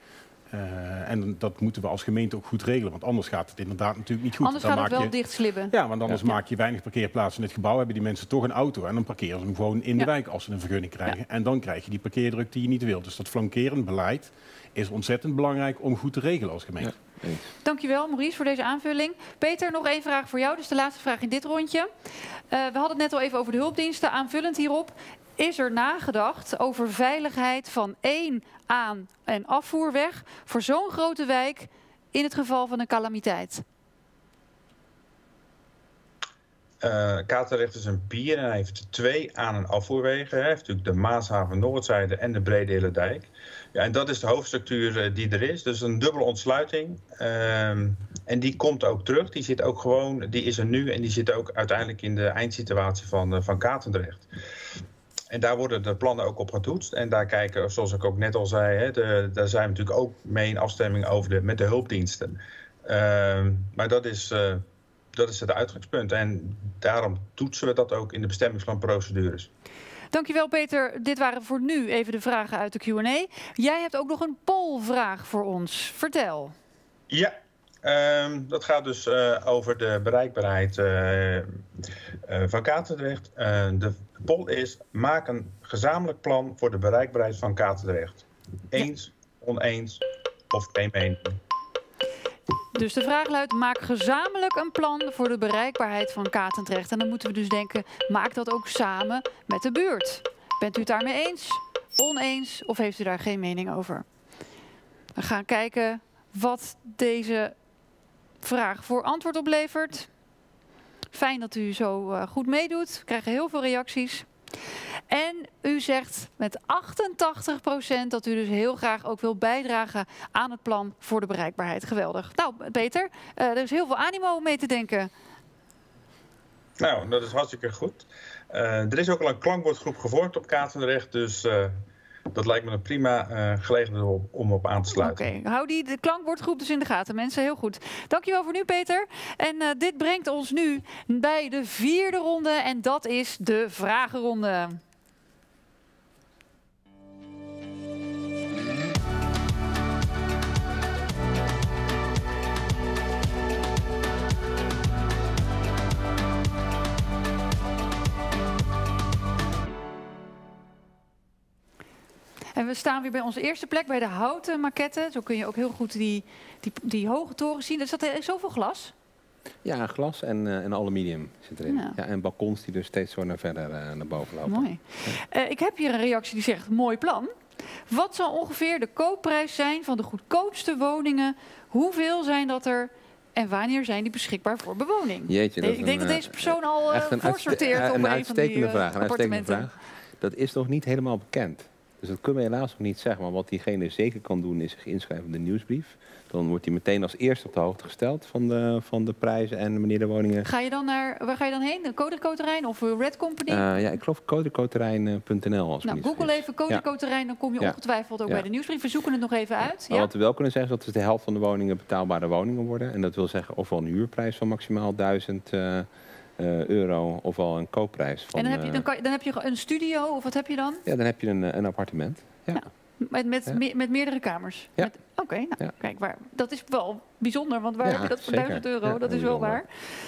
Uh, en dat moeten we als gemeente ook goed regelen, want anders gaat het inderdaad natuurlijk niet goed. Anders dan gaat maak het wel je, dichtslibben. Ja, want anders ja. maak je weinig parkeerplaatsen in het gebouw, hebben die mensen toch een auto en dan parkeren ze hem gewoon in de ja. wijk als ze een vergunning krijgen. Ja. En dan krijg je die parkeerdruk die je niet wilt. Dus dat flankerend beleid is ontzettend belangrijk om goed te regelen als gemeente. Ja. Dankjewel Maurice voor deze aanvulling. Peter, nog één vraag voor jou, dus de laatste vraag in dit rondje. Uh, we hadden het net al even over de hulpdiensten, aanvullend hierop. Is er nagedacht over veiligheid van één aan- en afvoerweg voor zo'n grote wijk in het geval van een calamiteit? Uh, Katendrecht is een pier en hij heeft twee aan- en afvoerwegen. Hij heeft natuurlijk de Maashaven Noordzijde en de Brede-Dijk. Ja, en dat is de hoofdstructuur uh, die er is. Dus een dubbele ontsluiting. Uh, en die komt ook terug. Die zit ook gewoon, die is er nu en die zit ook uiteindelijk in de eindsituatie van, uh, van Katendrecht. En daar worden de plannen ook op getoetst. En daar kijken, zoals ik ook net al zei, hè, de, daar zijn we natuurlijk ook mee in afstemming over de, met de hulpdiensten. Uh, maar dat is... Uh, Dat is het uitgangspunt en daarom toetsen we dat ook in de bestemmingsplanprocedures. Dankjewel Peter. Dit waren voor nu even de vragen uit de Q en A. Jij hebt ook nog een polvraag voor ons. Vertel. Ja, um, dat gaat dus uh, over de bereikbaarheid uh, uh, van Katendrecht. Uh, de poll is: maak een gezamenlijk plan voor de bereikbaarheid van Katendrecht. Eens, ja. Oneens of geen mening. Dus de vraag luidt, maak gezamenlijk een plan voor de bereikbaarheid van Katendrecht. En dan moeten we dus denken, maak dat ook samen met de buurt. Bent u het daarmee eens, oneens of heeft u daar geen mening over? We gaan kijken wat deze vraag voor antwoord oplevert. Fijn dat u zo uh, goed meedoet. We krijgen heel veel reacties. En u zegt met achtentachtig procent dat u dus heel graag ook wil bijdragen aan het plan voor de bereikbaarheid. Geweldig. Nou, Peter, uh, er is heel veel animo om mee te denken. Nou, dat is hartstikke goed. Uh, er is ook al een klankbordgroep gevormd op Katendrecht, dus uh, dat lijkt me een prima uh, gelegenheid om, om op aan te sluiten. Oké, okay. Hou die de klankbordgroep dus in de gaten, mensen. Heel goed. Dankjewel voor nu, Peter. En uh, dit brengt ons nu bij de vierde ronde en dat is de vragenronde. En we staan weer bij onze eerste plek, bij de houten maquette. Zo kun je ook heel goed die, die, die hoge toren zien. Er zat zoveel glas. Ja, glas en, uh, en aluminium zit erin. Ja. Ja, en balkons die dus steeds zo naar verder uh, naar boven lopen. Mooi. Ja. Uh, ik heb hier een reactie die zegt, mooi plan. Wat zal ongeveer de koopprijs zijn van de goedkoopste woningen? Hoeveel zijn dat er? En wanneer zijn die beschikbaar voor bewoning? Jeetje, dat ik denk een, dat deze persoon al uh, voorsorteert uh, op een, een, een van die uh, vraag, een appartementen. Vraag. Dat is nog niet helemaal bekend. Dus dat kunnen we helaas nog niet zeggen. Maar wat diegene zeker kan doen is zich inschrijven op de nieuwsbrief. Dan wordt hij meteen als eerste op de hoogte gesteld van de, van de prijzen en wanneer de woningen... Ga je dan naar, waar ga je dan heen? De Codeco-terrein of Red Company? Uh, ja, ik geloof codecoterrein punt n l. Nou, Google even Codeco-terrein, ja. Dan kom je ja. ongetwijfeld ook ja. bij de nieuwsbrief. We zoeken het nog even uit. Ja. Wat we wel kunnen zeggen is dat dus de helft van de woningen betaalbare woningen worden. En dat wil zeggen ofwel een huurprijs van maximaal duizend uh, uh, euro ofwel een koopprijs van... En dan heb je, dan kan je, dan heb je een studio of wat heb je dan? Ja, dan heb je een, een appartement. Ja. Ja. Met, met, ja. me, met meerdere kamers? Ja. Oké, okay, nou, ja. kijk, waar, dat is wel bijzonder, want waar ja, heb je dat voor zeker. duizend euro? Ja, dat is wel waar.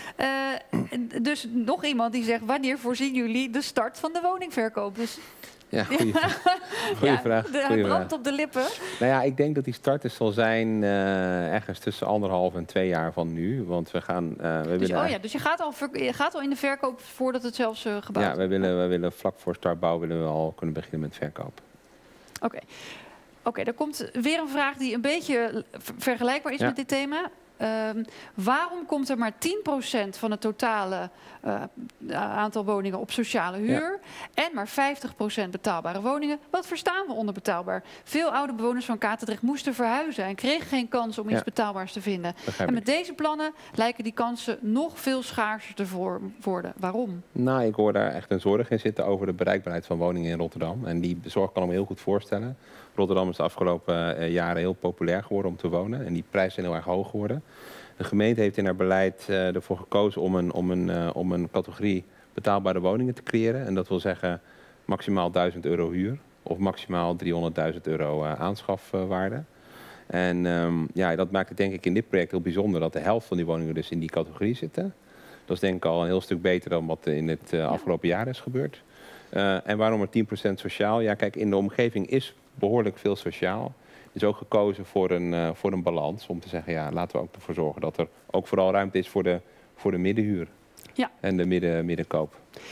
Uh, dus nog iemand die zegt, wanneer voorzien jullie de start van de woningverkoop? Dus... Ja, goede vraag. Goeie ja, vraag. De goeie brand vraag. op de lippen. Nou ja, ik denk dat die start dus zal zijn uh, ergens tussen anderhalf en twee jaar van nu. Want we gaan... Uh, we dus, willen oh ja, dus je gaat, al je gaat al in de verkoop voordat het zelfs uh, gebouwd is? Ja, we willen, we willen vlak voor startbouw willen we al kunnen beginnen met verkoop. Oké. Okay. Oké, okay, er komt weer een vraag die een beetje vergelijkbaar is ja. met dit thema. Uh, waarom komt er maar tien procent van het totale uh, aantal woningen op sociale huur... Ja. en maar vijftig procent betaalbare woningen? Wat verstaan we onder betaalbaar? Veel oude bewoners van Katendrecht moesten verhuizen... en kregen geen kans om ja. iets betaalbaars te vinden. En met deze plannen lijken die kansen nog veel schaarser te worden. Waarom? Nou, ik hoor daar echt een zorg in zitten over de bereikbaarheid van woningen in Rotterdam. En die zorg kan ik me heel goed voorstellen. Rotterdam is de afgelopen uh, jaren heel populair geworden om te wonen. En die prijzen zijn heel erg hoog geworden. De gemeente heeft in haar beleid uh, ervoor gekozen om een, om, een, uh, om een categorie betaalbare woningen te creëren. En dat wil zeggen maximaal duizend euro huur of maximaal driehonderdduizend euro uh, aanschafwaarde. En um, ja, dat maakt het denk ik in dit project heel bijzonder dat de helft van die woningen dus in die categorie zitten. Dat is denk ik al een heel stuk beter dan wat in het uh, afgelopen jaar is gebeurd. Uh, en waarom er tien procent sociaal? Ja, kijk, in de omgeving is behoorlijk veel sociaal. Is ook gekozen voor een, uh, voor een balans. Om te zeggen, ja, laten we ook ervoor zorgen dat er ook vooral ruimte is voor de, voor de middenhuur. Ja. En de midden, middenkoop. Ja.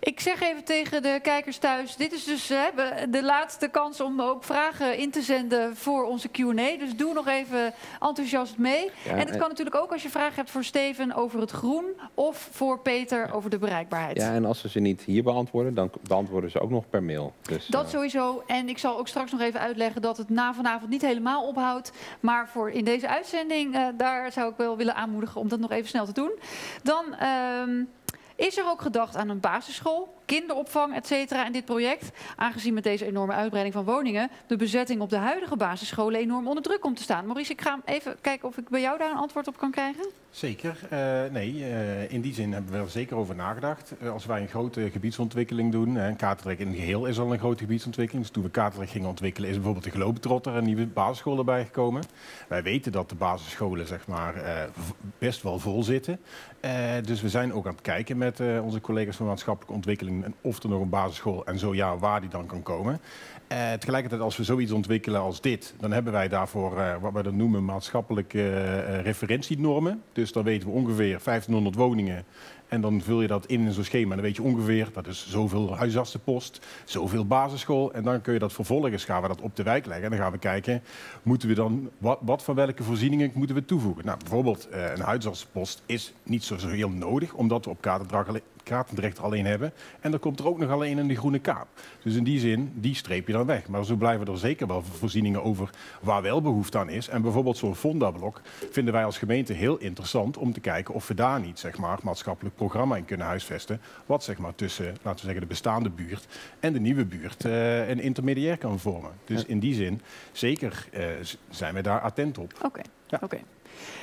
Ik zeg even tegen de kijkers thuis, dit is dus hè, de laatste kans om ook vragen in te zenden voor onze Q en A. Dus doe nog even enthousiast mee. Ja, en het kan natuurlijk ook als je vragen hebt voor Steven over het groen of voor Peter over de bereikbaarheid. Ja, en als ze ze niet hier beantwoorden, dan beantwoorden ze ook nog per mail. Dus, dat uh... sowieso. En ik zal ook straks nog even uitleggen dat het na vanavond niet helemaal ophoudt. Maar voor in deze uitzending, uh, daar zou ik wel willen aanmoedigen om dat nog even snel te doen. Dan... Uh, Is er ook gedacht aan een basisschool, kinderopvang, et cetera in dit project? Aangezien met deze enorme uitbreiding van woningen de bezetting op de huidige basisscholen enorm onder druk komt te staan. Maurice, ik ga even kijken of ik bij jou daar een antwoord op kan krijgen. Zeker. Uh, nee, uh, in die zin hebben we er zeker over nagedacht. Uh, als wij een grote gebiedsontwikkeling doen, en Katendrecht in het geheel is al een grote gebiedsontwikkeling. Dus toen we Katendrecht gingen ontwikkelen is bijvoorbeeld de Globetrotter een nieuwe basisschool erbij gekomen. Wij weten dat de basisscholen zeg maar, uh, best wel vol zitten. Uh, dus we zijn ook aan het kijken met uh, onze collega's van maatschappelijke ontwikkeling of er nog een basisschool en zo ja, waar die dan kan komen. Uh, tegelijkertijd als we zoiets ontwikkelen als dit, dan hebben wij daarvoor uh, wat wij dan noemen maatschappelijke uh, referentienormen. Dus dan weten we ongeveer vijftienhonderd woningen. En dan vul je dat in in zo'n schema. En dan weet je ongeveer, dat is zoveel huisartsenpost, zoveel basisschool. En dan kun je dat vervolgens, gaan we dat op de wijk leggen. En dan gaan we kijken, moeten we dan, wat, wat van welke voorzieningen moeten we toevoegen? Nou, bijvoorbeeld uh, een huisartsenpost is niet zo, zo heel nodig, omdat we op Katendrecht alleen hebben. En dan komt er ook nog alleen in de groene kaap. Dus in die zin, die streep je dan weg. Maar zo blijven er zeker wel voorzieningen over waar wel behoefte aan is. En bijvoorbeeld zo'n Fondablok vinden wij als gemeente heel interessant om te kijken of we daar niet, zeg maar, maatschappelijk programma in kunnen huisvesten. Wat, zeg maar, tussen, laten we zeggen, de bestaande buurt en de nieuwe buurt uh, een intermediair kan vormen. Dus in die zin, zeker uh, zijn we daar attent op. Oké, okay. ja. oké. Okay.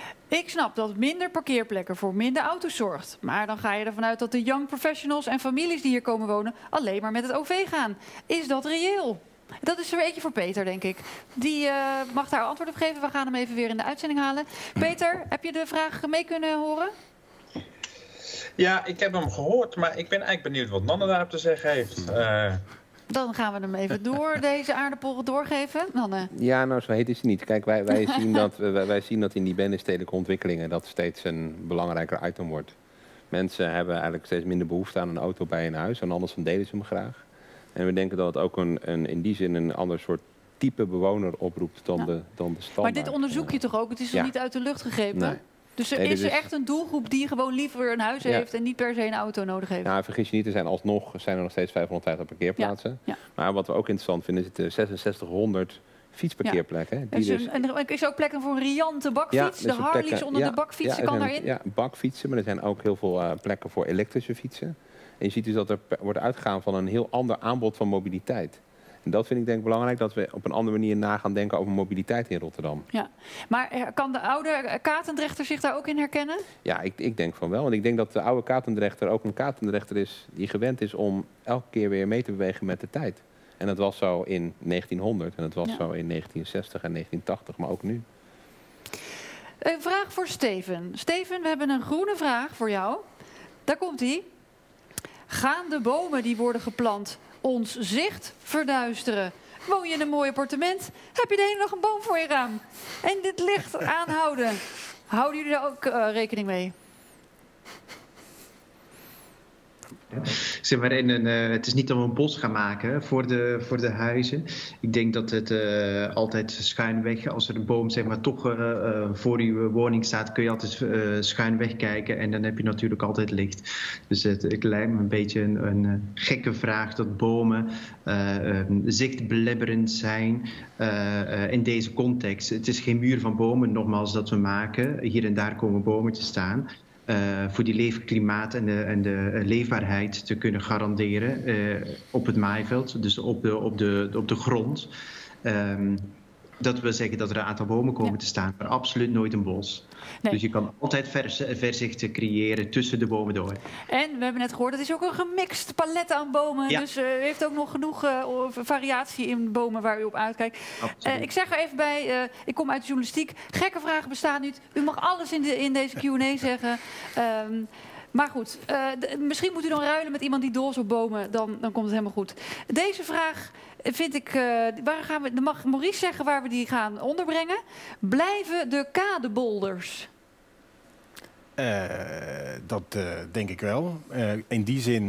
Ik snap dat minder parkeerplekken voor minder auto's zorgt. Maar dan ga je ervan uit dat de young professionals en families die hier komen wonen alleen maar met het O V gaan. Is dat reëel? Dat is er eentje voor Peter, denk ik. Die uh, mag daar antwoord op geven. We gaan hem even weer in de uitzending halen. Peter, heb je de vraag mee kunnen horen? Ja, ik heb hem gehoord, maar ik ben eigenlijk benieuwd wat Nanne daarop te zeggen heeft. Uh... Dan gaan we hem even door, deze aardappel doorgeven. Nanne. Ja, nou zo heet is het niet. Kijk, wij, wij, zien dat, wij, wij zien dat in die binnenstedelijke ontwikkelingen dat steeds een belangrijker item wordt. Mensen hebben eigenlijk steeds minder behoefte aan een auto bij een huis. En anders dan delen ze hem graag. En we denken dat het ook een, een, in die zin een ander soort type bewoner oproept dan, ja. de, dan de standaard. Maar dit onderzoek je toch ook? Het is ja. toch niet uit de lucht gegrepen? Nee. Dus er nee, is is... echt een doelgroep die gewoon liever een huis ja. heeft en niet per se een auto nodig heeft. Ja, vergis je niet, er zijn alsnog zijn er nog steeds vijfhonderdvijftig parkeerplaatsen. Ja. Ja. Maar wat we ook interessant vinden is de zesenzestighonderd fietsparkeerplekken. Ja. Die dus... En er is ook plekken voor een riante bakfiets. Ja, de Harleys plekken... onder ja, de bakfietsen ja, kan daarin. Ja, bakfietsen, maar er zijn ook heel veel uh, plekken voor elektrische fietsen. En je ziet dus dat er wordt uitgegaan van een heel ander aanbod van mobiliteit. En dat vind ik denk ik belangrijk, dat we op een andere manier na gaan denken over mobiliteit in Rotterdam. Ja, maar kan de oude Katendrechter zich daar ook in herkennen? Ja, ik, ik denk van wel. Want ik denk dat de oude Katendrechter ook een Katendrechter is die gewend is om elke keer weer mee te bewegen met de tijd. En dat was zo in negentienhonderd en dat was ja. zo in negentien zestig en negentien tachtig, maar ook nu. Een vraag voor Steven. Steven, we hebben een groene vraag voor jou. Daar komt ie. Gaan de bomen die worden geplant ons zicht verduisteren? Woon je in een mooi appartement? Heb je de hele dag een boom voor je raam? En dit licht aanhouden. Houden jullie daar ook uh, rekening mee? Zeg maar in een, uh, het is niet dat we een bos gaan maken voor de, voor de huizen. Ik denk dat het uh, altijd schuin als er een boom zeg maar, toch uh, uh, voor uw woning staat, kun je altijd uh, schuin wegkijken en dan heb je natuurlijk altijd licht. Dus het, het lijkt me een beetje een, een gekke vraag dat bomen uh, uh, zichtbelemmerend zijn uh, uh, in deze context. Het is geen muur van bomen, nogmaals, dat we maken. Hier en daar komen bomen te staan. Uh, voor die leefklimaat en de, en de leefbaarheid te kunnen garanderen uh, op het maaiveld, dus op de, op de, op de grond. Um, dat wil zeggen dat er een aantal bomen komen ja. te staan, maar absoluut nooit een bos. Nee. Dus je kan altijd vers, verzichten creëren tussen de bomen door. En we hebben net gehoord, het is ook een gemixt palet aan bomen. Ja. Dus uh, u heeft ook nog genoeg uh, variatie in bomen waar u op uitkijkt. Uh, ik zeg er even bij, uh, ik kom uit de journalistiek. Gekke vragen bestaan niet. U mag alles in, de, in deze Q en A zeggen. Um, Maar goed, uh, de, misschien moet u dan ruilen met iemand die dol is op bomen. Dan, dan komt het helemaal goed. Deze vraag vind ik... Uh, waar gaan we, dan mag Maurice zeggen waar we die gaan onderbrengen. Blijven de kadebolders? Uh, dat uh, denk ik wel. Uh, in die zin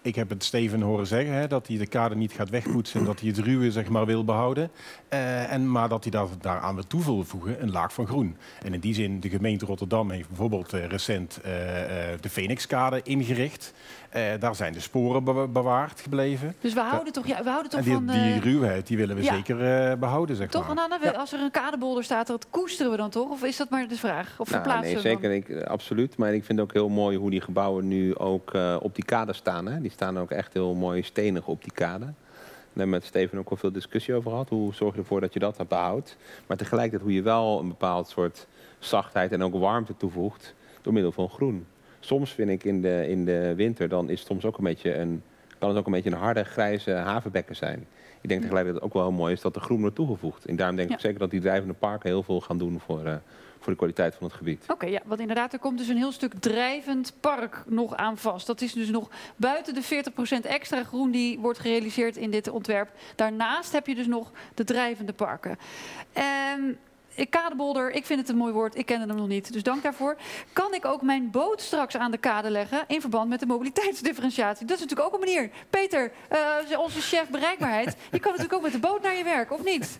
ik heb het Steven horen zeggen, hè, dat hij de kade niet gaat wegpoetsen en dat hij het ruwe zeg maar, wil behouden. Uh, en, maar dat hij dat daaraan wil toevoegen, een laag van groen. En in die zin, de gemeente Rotterdam heeft bijvoorbeeld uh, recent uh, uh, de Phoenixkade ingericht. Uh, daar zijn de sporen be bewaard gebleven. Dus we houden toch, ja, we houden toch en die, van... Die uh, ruwheid die willen we ja. zeker uh, behouden, zeg toch, maar. Anna, ja. Als er een kadebolder staat, dat koesteren we dan toch? Of is dat maar de vraag? Of nou, verplaatsen nee, we zeker, ik, uh, absoluut. Maar ik vind het ook heel mooi hoe die gebouwen nu ook uh, op die kade staan. Hè? Die staan ook echt heel mooi stenig op die kade. We hebben met Steven ook al veel discussie over gehad. Hoe zorg je ervoor dat je dat behoudt? Maar tegelijkertijd hoe je wel een bepaald soort zachtheid en ook warmte toevoegt door middel van groen. Soms vind ik in de, in de winter, dan is het soms ook een beetje een, kan het ook een beetje een harde, grijze havenbekken zijn. Ik denk tegelijkertijd dat het ook wel heel mooi is dat er groen wordt toegevoegd. En daarom denk ik ja. zeker dat die drijvende parken heel veel gaan doen voor, uh, voor de kwaliteit van het gebied. Oké, okay, ja, want inderdaad, er komt dus een heel stuk drijvend park nog aan vast. Dat is dus nog buiten de veertig procent extra groen die wordt gerealiseerd in dit ontwerp. Daarnaast heb je dus nog de drijvende parken. Um, Kadebolder, ik vind het een mooi woord, ik kende hem nog niet, dus dank daarvoor. Kan ik ook mijn boot straks aan de kade leggen in verband met de mobiliteitsdifferentiatie? Dat is natuurlijk ook een manier. Peter, uh, onze chef bereikbaarheid, je kan natuurlijk ook met de boot naar je werk, of niet?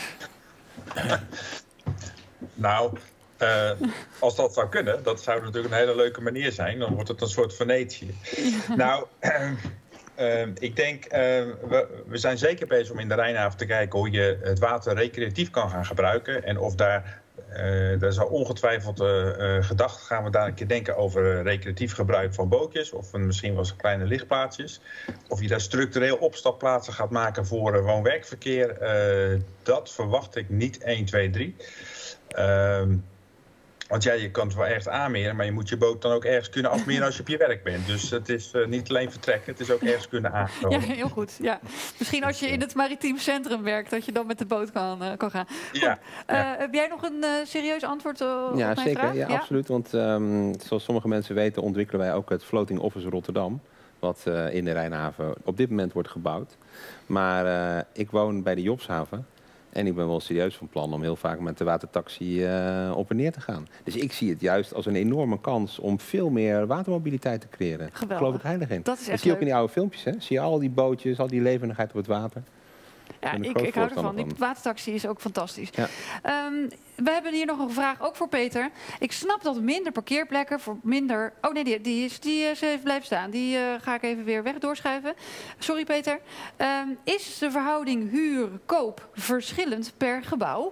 Nou, uh, als dat zou kunnen, dat zou natuurlijk een hele leuke manier zijn. Dan wordt het een soort Venetië. Ja. Nou... Uh, Uh, ik denk, uh, we, we zijn zeker bezig om in de Rijnhaven te kijken hoe je het water recreatief kan gaan gebruiken. En of daar, uh, daar zou ongetwijfeld uh, uh, gedacht, gaan we daar een keer denken over recreatief gebruik van bootjes. Of een, misschien wel eens kleine lichtplaatsjes. Of je daar structureel opstapplaatsen gaat maken voor uh, woon-werkverkeer. Uh, dat verwacht ik niet één, twee, drie. Uh, Want ja, je kan het wel ergens aanmeren, maar je moet je boot dan ook ergens kunnen afmeren als je op je werk bent. Dus het is uh, niet alleen vertrekken, het is ook ergens kunnen aankomen. Ja, heel goed. Ja. Misschien als je in het maritiem centrum werkt, dat je dan met de boot kan, uh, kan gaan. Goed. Ja, uh, ja. Heb jij nog een uh, serieus antwoord uh, op ja, mijn zeker, vraag? Ja, ja, absoluut. Want um, zoals sommige mensen weten ontwikkelen wij ook het Floating Office Rotterdam. Wat uh, in de Rijnhaven op dit moment wordt gebouwd. Maar uh, ik woon bij de Jobshaven. En ik ben wel serieus van plan om heel vaak met de watertaxi uh, op en neer te gaan. Dus ik zie het juist als een enorme kans om veel meer watermobiliteit te creëren. Geweldig. Daar geloof ik heilig in. Dat is echt dat zie je ook leuk. in die oude filmpjes. Hè? Zie je al die bootjes, al die levendigheid op het water. Ja, ik, ik hou ervan. Die watertaxi is ook fantastisch. Ja. Um, we hebben hier nog een vraag, ook voor Peter. Ik snap dat minder parkeerplekken voor minder... Oh nee, die, die, is, die is even blijven staan. Die uh, ga ik even weer weg doorschuiven. Sorry Peter. Um, is de verhouding huur-koop verschillend per gebouw?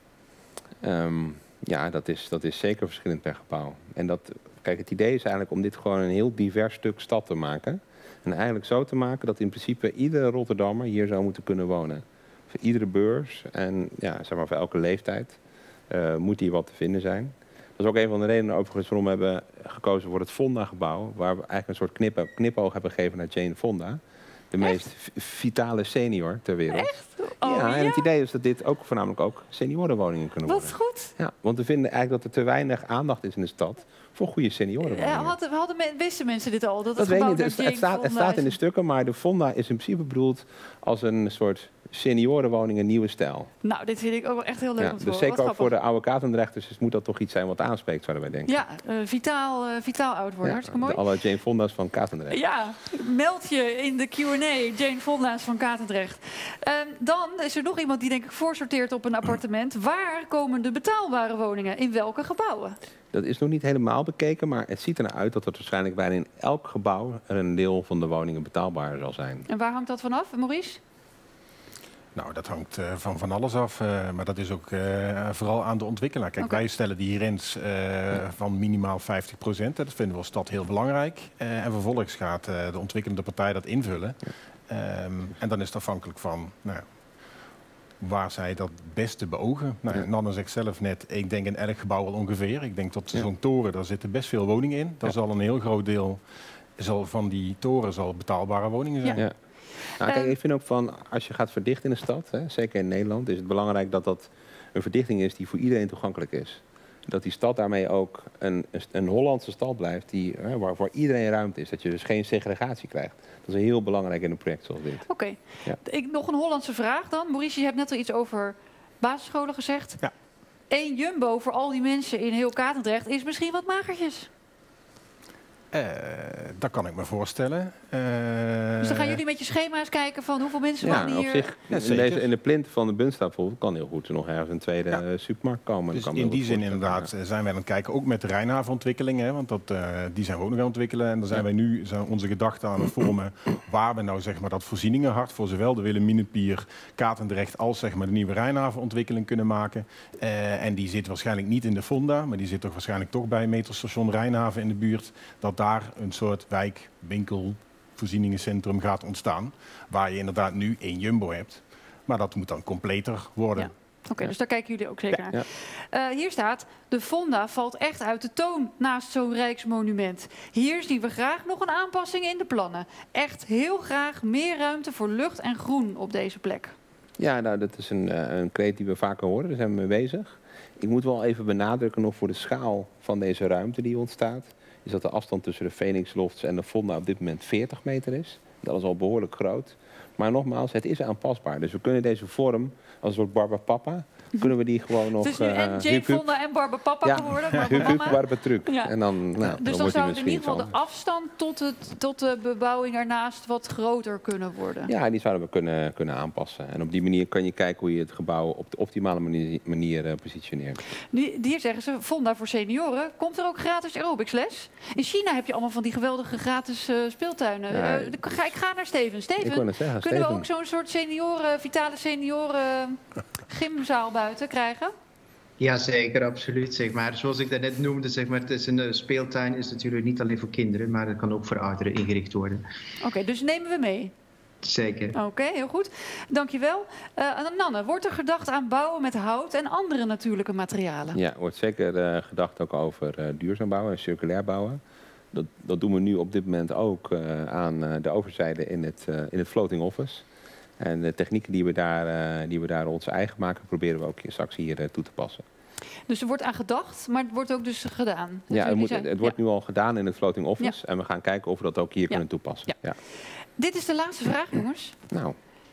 Um, ja, dat is, dat is zeker verschillend per gebouw. En dat, kijk, het idee is eigenlijk om dit gewoon een heel divers stuk stad te maken. En eigenlijk zo te maken dat in principe iedere Rotterdammer hier zou moeten kunnen wonen. Voor iedere beurs en ja, zeg maar voor elke leeftijd uh, moet hier wat te vinden zijn. Dat is ook een van de redenen overigens waarom we hebben gekozen voor het Fonda-gebouw. Waar we eigenlijk een soort knip knipoog hebben gegeven naar Jane Fonda. De Echt? meest vitale senior ter wereld. Echt? Oh, ja, en ja? het idee is dat dit ook voornamelijk ook seniorenwoningen kunnen worden. Wat goed. Ja, want we vinden eigenlijk dat er te weinig aandacht is in de stad voor goede seniorenwoningen. Ja, hadden, hadden, wisten mensen dit al? Dat, dat het weet ik gebouw niet. Het, naar het, staat, het staat in de stukken, maar de Fonda is in principe bedoeld als een soort seniorenwoning, een nieuwe stijl. Nou, dit vind ik ook wel echt heel leuk Ja, om te dus horen. zeker ook voor de oude Katendrechters dus moet dat toch iets zijn wat aanspreekt, zouden wij denken. Ja, uh, vitaal, uh, vitaal oud worden. Ja, hartstikke mooi. alle Jane Fonda's van Katendrecht. Ja, meld je in de Q en A, Jane Fonda's van Katendrecht. Uh, dan is er nog iemand die denk ik voorsorteert op een appartement. Waar komen de betaalbare woningen? In welke gebouwen? Dat is nog niet helemaal bekeken, maar het ziet er naar uit dat het waarschijnlijk bijna in elk gebouw er een deel van de woningen betaalbaar zal zijn. En waar hangt dat vanaf, Maurice? Nou, dat hangt uh, van van alles af, uh, maar dat is ook uh, vooral aan de ontwikkelaar. Kijk, okay. wij stellen die rents uh, ja. van minimaal vijftig procent. Dat vinden we als stad heel belangrijk. Uh, en vervolgens gaat uh, de ontwikkelende partij dat invullen. Ja. Um, en dan is het afhankelijk van nou, waar zij dat beste beogen. Nou, ja. Nanne zegt zelf net, ik denk in elk gebouw wel ongeveer. Ik denk dat ja. zo'n toren, daar zitten best veel woningen in. Daar ja. zal een heel groot deel zal van die toren zal betaalbare woningen zijn. Ja. Ja. Nou, kijk, ik vind ook van, als je gaat verdichten in de stad, hè, zeker in Nederland, is het belangrijk dat dat een verdichting is die voor iedereen toegankelijk is. Dat die stad daarmee ook een, een Hollandse stad blijft, die, hè, waar voor iedereen ruimte is. Dat je dus geen segregatie krijgt. Dat is heel belangrijk in een project zoals dit. Oké. Okay. Ja. Nog een Hollandse vraag dan. Maurice, je hebt net al iets over basisscholen gezegd. Ja. Eén jumbo voor al die mensen in heel Katendrecht is misschien wat magertjes. Uh, Dat kan ik me voorstellen. Uh, dus dan gaan jullie met je schema's kijken van hoeveel mensen ja, wonen hier? Op zich, ja, in, deze, in de plint van de Bunsstraat bijvoorbeeld kan heel goed er nog ergens een tweede ja. supermarkt komen. Dus kan in die zin inderdaad ja. zijn wij aan het kijken, ook met de Rijnhavenontwikkeling, hè, want dat, uh, die zijn we ook nog aan het ontwikkelen. En daar zijn ja. wij nu zijn onze gedachten aan het vormen waar we nou zeg maar dat voorzieningenhart voor zowel de Wilhelminapier, Katendrecht als zeg maar de nieuwe Rijnhavenontwikkeling kunnen maken. Uh, en die zit waarschijnlijk niet in de Fonda, maar die zit toch waarschijnlijk toch bij metrostation Rijnhaven in de buurt. Dat daar een soort wijk, winkel, voorzieningencentrum gaat ontstaan. Waar je inderdaad nu één Jumbo hebt. Maar dat moet dan completer worden. Ja. Oké, okay, ja. dus daar kijken jullie ook zeker ja, naar. ja. Uh, hier staat, de Fonda valt echt uit de toon naast zo'n rijksmonument. Hier zien we graag nog een aanpassing in de plannen. Echt heel graag meer ruimte voor lucht en groen op deze plek. Ja, nou, dat is een, een kreet die we vaker horen. Daar zijn we mee bezig. Ik moet wel even benadrukken nog voor de schaal van deze ruimte die ontstaat. Is dat de afstand tussen de Phoenix Lofts en de Fonda op dit moment veertig meter is. Dat is al behoorlijk groot. Maar nogmaals, het is aanpasbaar. Dus we kunnen deze vorm, als een soort Barbapapa, kunnen we die gewoon nog... Het is nu uh, en Jane Fonda en Barbapapa ja. geworden. Barbapapa. Barbapatruc. Ja. En dan, nou, dus dan, dan zou in ieder geval de afstand tot, het, tot de bebouwing ernaast wat groter kunnen worden. Ja, die zouden we kunnen, kunnen aanpassen. En op die manier kan je kijken hoe je het gebouw op de optimale manier, manier uh, positioneert. Nu, hier zeggen ze, Fonda voor senioren. Komt er ook gratis aerobicsles? In China heb je allemaal van die geweldige gratis uh, speeltuinen. Ja, uh, ik, ga, ik ga naar Steven. Steven, ik zeggen, kunnen Steven. we ook zo'n soort senioren, vitale senioren gymzaal buiten krijgen? Jazeker, absoluut. Zeg maar. Zoals ik daarnet noemde, zeg maar, het is een uh, speeltuin is natuurlijk niet alleen voor kinderen, maar het kan ook voor ouderen ingericht worden. Oké, okay, dus nemen we mee? Zeker. Oké, okay, heel goed. Dankjewel. Uh, Nanne, wordt er gedacht aan bouwen met hout en andere natuurlijke materialen? Ja, er wordt zeker uh, gedacht ook over uh, duurzaam bouwen en circulair bouwen. Dat, dat doen we nu op dit moment ook uh, aan uh, de overzijde in het, uh, in het floating office. En de technieken die we daar, uh, die we daar ons eigen maken, proberen we ook straks hier uh, toe te passen. Dus er wordt aan gedacht, maar het wordt ook dus gedaan? Ja, het, moet, het wordt ja. nu al gedaan in het floating office. Ja. En we gaan kijken of we dat ook hier ja. kunnen toepassen. Ja. Ja. Dit is de laatste vraag, jongens. Nou.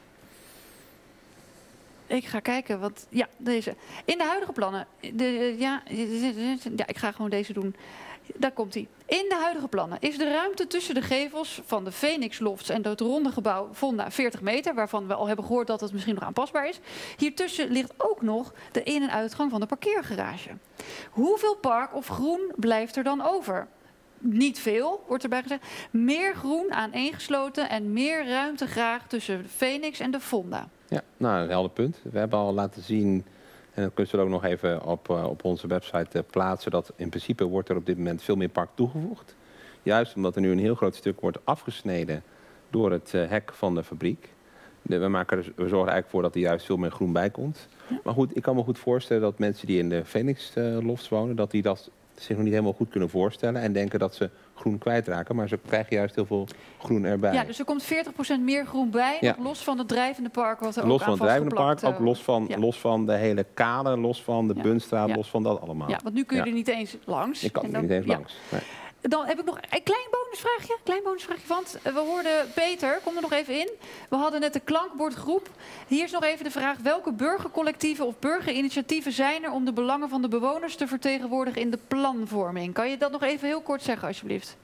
Ik ga kijken, wat... Ja, deze. In de huidige plannen... De, ja, ja, ik ga gewoon deze doen. Daar komt hij. In de huidige plannen is de ruimte tussen de gevels van de Phoenix Lofts en het ronde gebouw Fonda veertig meter, waarvan we al hebben gehoord dat het misschien nog aanpasbaar is. Hiertussen ligt ook nog de in- en uitgang van de parkeergarage. Hoeveel park of groen blijft er dan over? Niet veel, wordt erbij gezegd. Meer groen aaneengesloten en meer ruimte graag tussen de Phoenix en de Fonda. Ja, nou, een helder punt. We hebben al laten zien, en dat kunnen we ook nog even op, uh, op onze website uh, plaatsen, dat in principe wordt er op dit moment veel meer park toegevoegd. Juist omdat er nu een heel groot stuk wordt afgesneden door het uh, hek van de fabriek. De, we, maken er, we zorgen er eigenlijk voor dat er juist veel meer groen bij komt. Ja. Maar goed, ik kan me goed voorstellen dat mensen die in de Phoenix uh, Lofts wonen, dat die dat zich nog niet helemaal goed kunnen voorstellen en denken dat ze groen kwijtraken, maar ze krijgen juist heel veel groen erbij. Ja, dus er komt veertig procent meer groen bij, ja. Los van het drijvende park wat er los ook van aan het drijvende park, uh, ook los van, ja. los van de hele kade, los van de ja. Bunstraat, ja. los van dat allemaal. Ja, want nu kun je ja. er niet eens langs. Ik kan en er dan, niet eens ja. langs. Nee. Dan heb ik nog een klein bonusvraagje. Klein bonusvraagje, want we hoorden Peter, kom er nog even in. We hadden net de klankbordgroep. Hier is nog even de vraag, welke burgercollectieven of burgerinitiatieven zijn er om de belangen van de bewoners te vertegenwoordigen in de planvorming? Kan je dat nog even heel kort zeggen, alsjeblieft?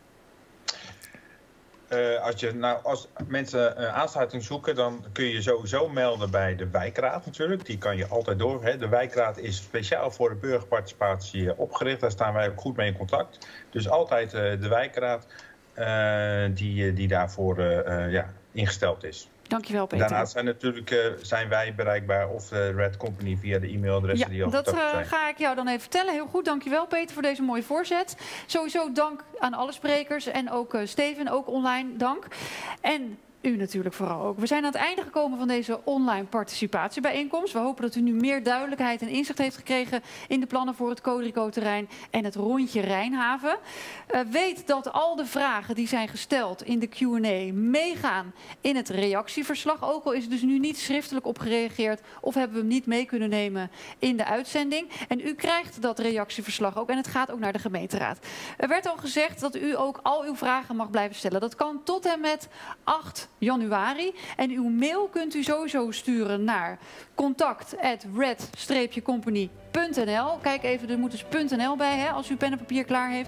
Uh, als, je, nou, als mensen uh, aansluiting zoeken, dan kun je sowieso melden bij de wijkraad natuurlijk. Die kan je altijd door. Hè. De wijkraad is speciaal voor de burgerparticipatie uh, opgericht. Daar staan wij ook goed mee in contact. Dus altijd uh, de wijkraad uh, die, die daarvoor uh, uh, ja, ingesteld is. Dankjewel, Peter. Daarnaast zijn, natuurlijk, uh, zijn wij bereikbaar of de Red Company via de e-mailadressen ja, die al dat uh, zijn. ga ik jou dan even vertellen. Heel goed, dankjewel Peter voor deze mooie voorzet. Sowieso dank aan alle sprekers en ook uh, Steven, ook online dank. En u natuurlijk vooral ook. We zijn aan het einde gekomen van deze online participatiebijeenkomst. We hopen dat u nu meer duidelijkheid en inzicht heeft gekregen in de plannen voor het Codrico-terrein en het rondje Rijnhaven. Uh, weet dat al de vragen die zijn gesteld in de Q en A meegaan in het reactieverslag. Ook al is er dus nu niet schriftelijk op gereageerd of hebben we hem niet mee kunnen nemen in de uitzending. En u krijgt dat reactieverslag ook en het gaat ook naar de gemeenteraad. Er werd al gezegd dat u ook al uw vragen mag blijven stellen. Dat kan tot en met acht januari. En uw mail kunt u sowieso sturen naar contact at red company punt n l. Kijk even, er moet dus .nl bij, hè, als u pen en papier klaar heeft.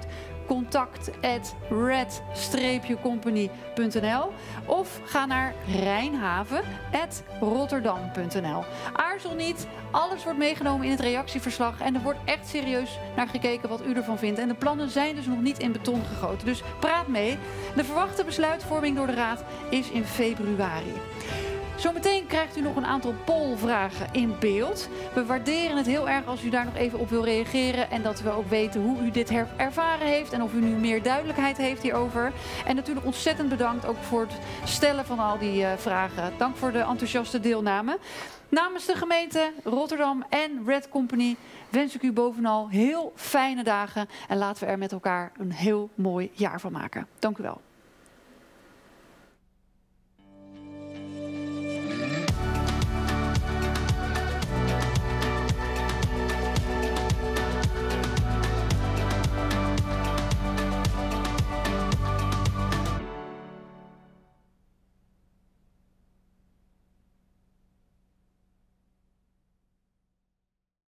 contact at red company punt n l of ga naar rijnhaven at rotterdam punt n l. Aarzel niet, alles wordt meegenomen in het reactieverslag en er wordt echt serieus naar gekeken wat u ervan vindt. En de plannen zijn dus nog niet in beton gegoten, dus praat mee. De verwachte besluitvorming door de Raad is in februari. Zometeen krijgt u nog een aantal pollvragen in beeld. We waarderen het heel erg als u daar nog even op wil reageren en dat we ook weten hoe u dit ervaren heeft en of u nu meer duidelijkheid heeft hierover. En natuurlijk ontzettend bedankt ook voor het stellen van al die uh, vragen. Dank voor de enthousiaste deelname. Namens de gemeente Rotterdam en Red Company wens ik u bovenal heel fijne dagen en laten we er met elkaar een heel mooi jaar van maken. Dank u wel.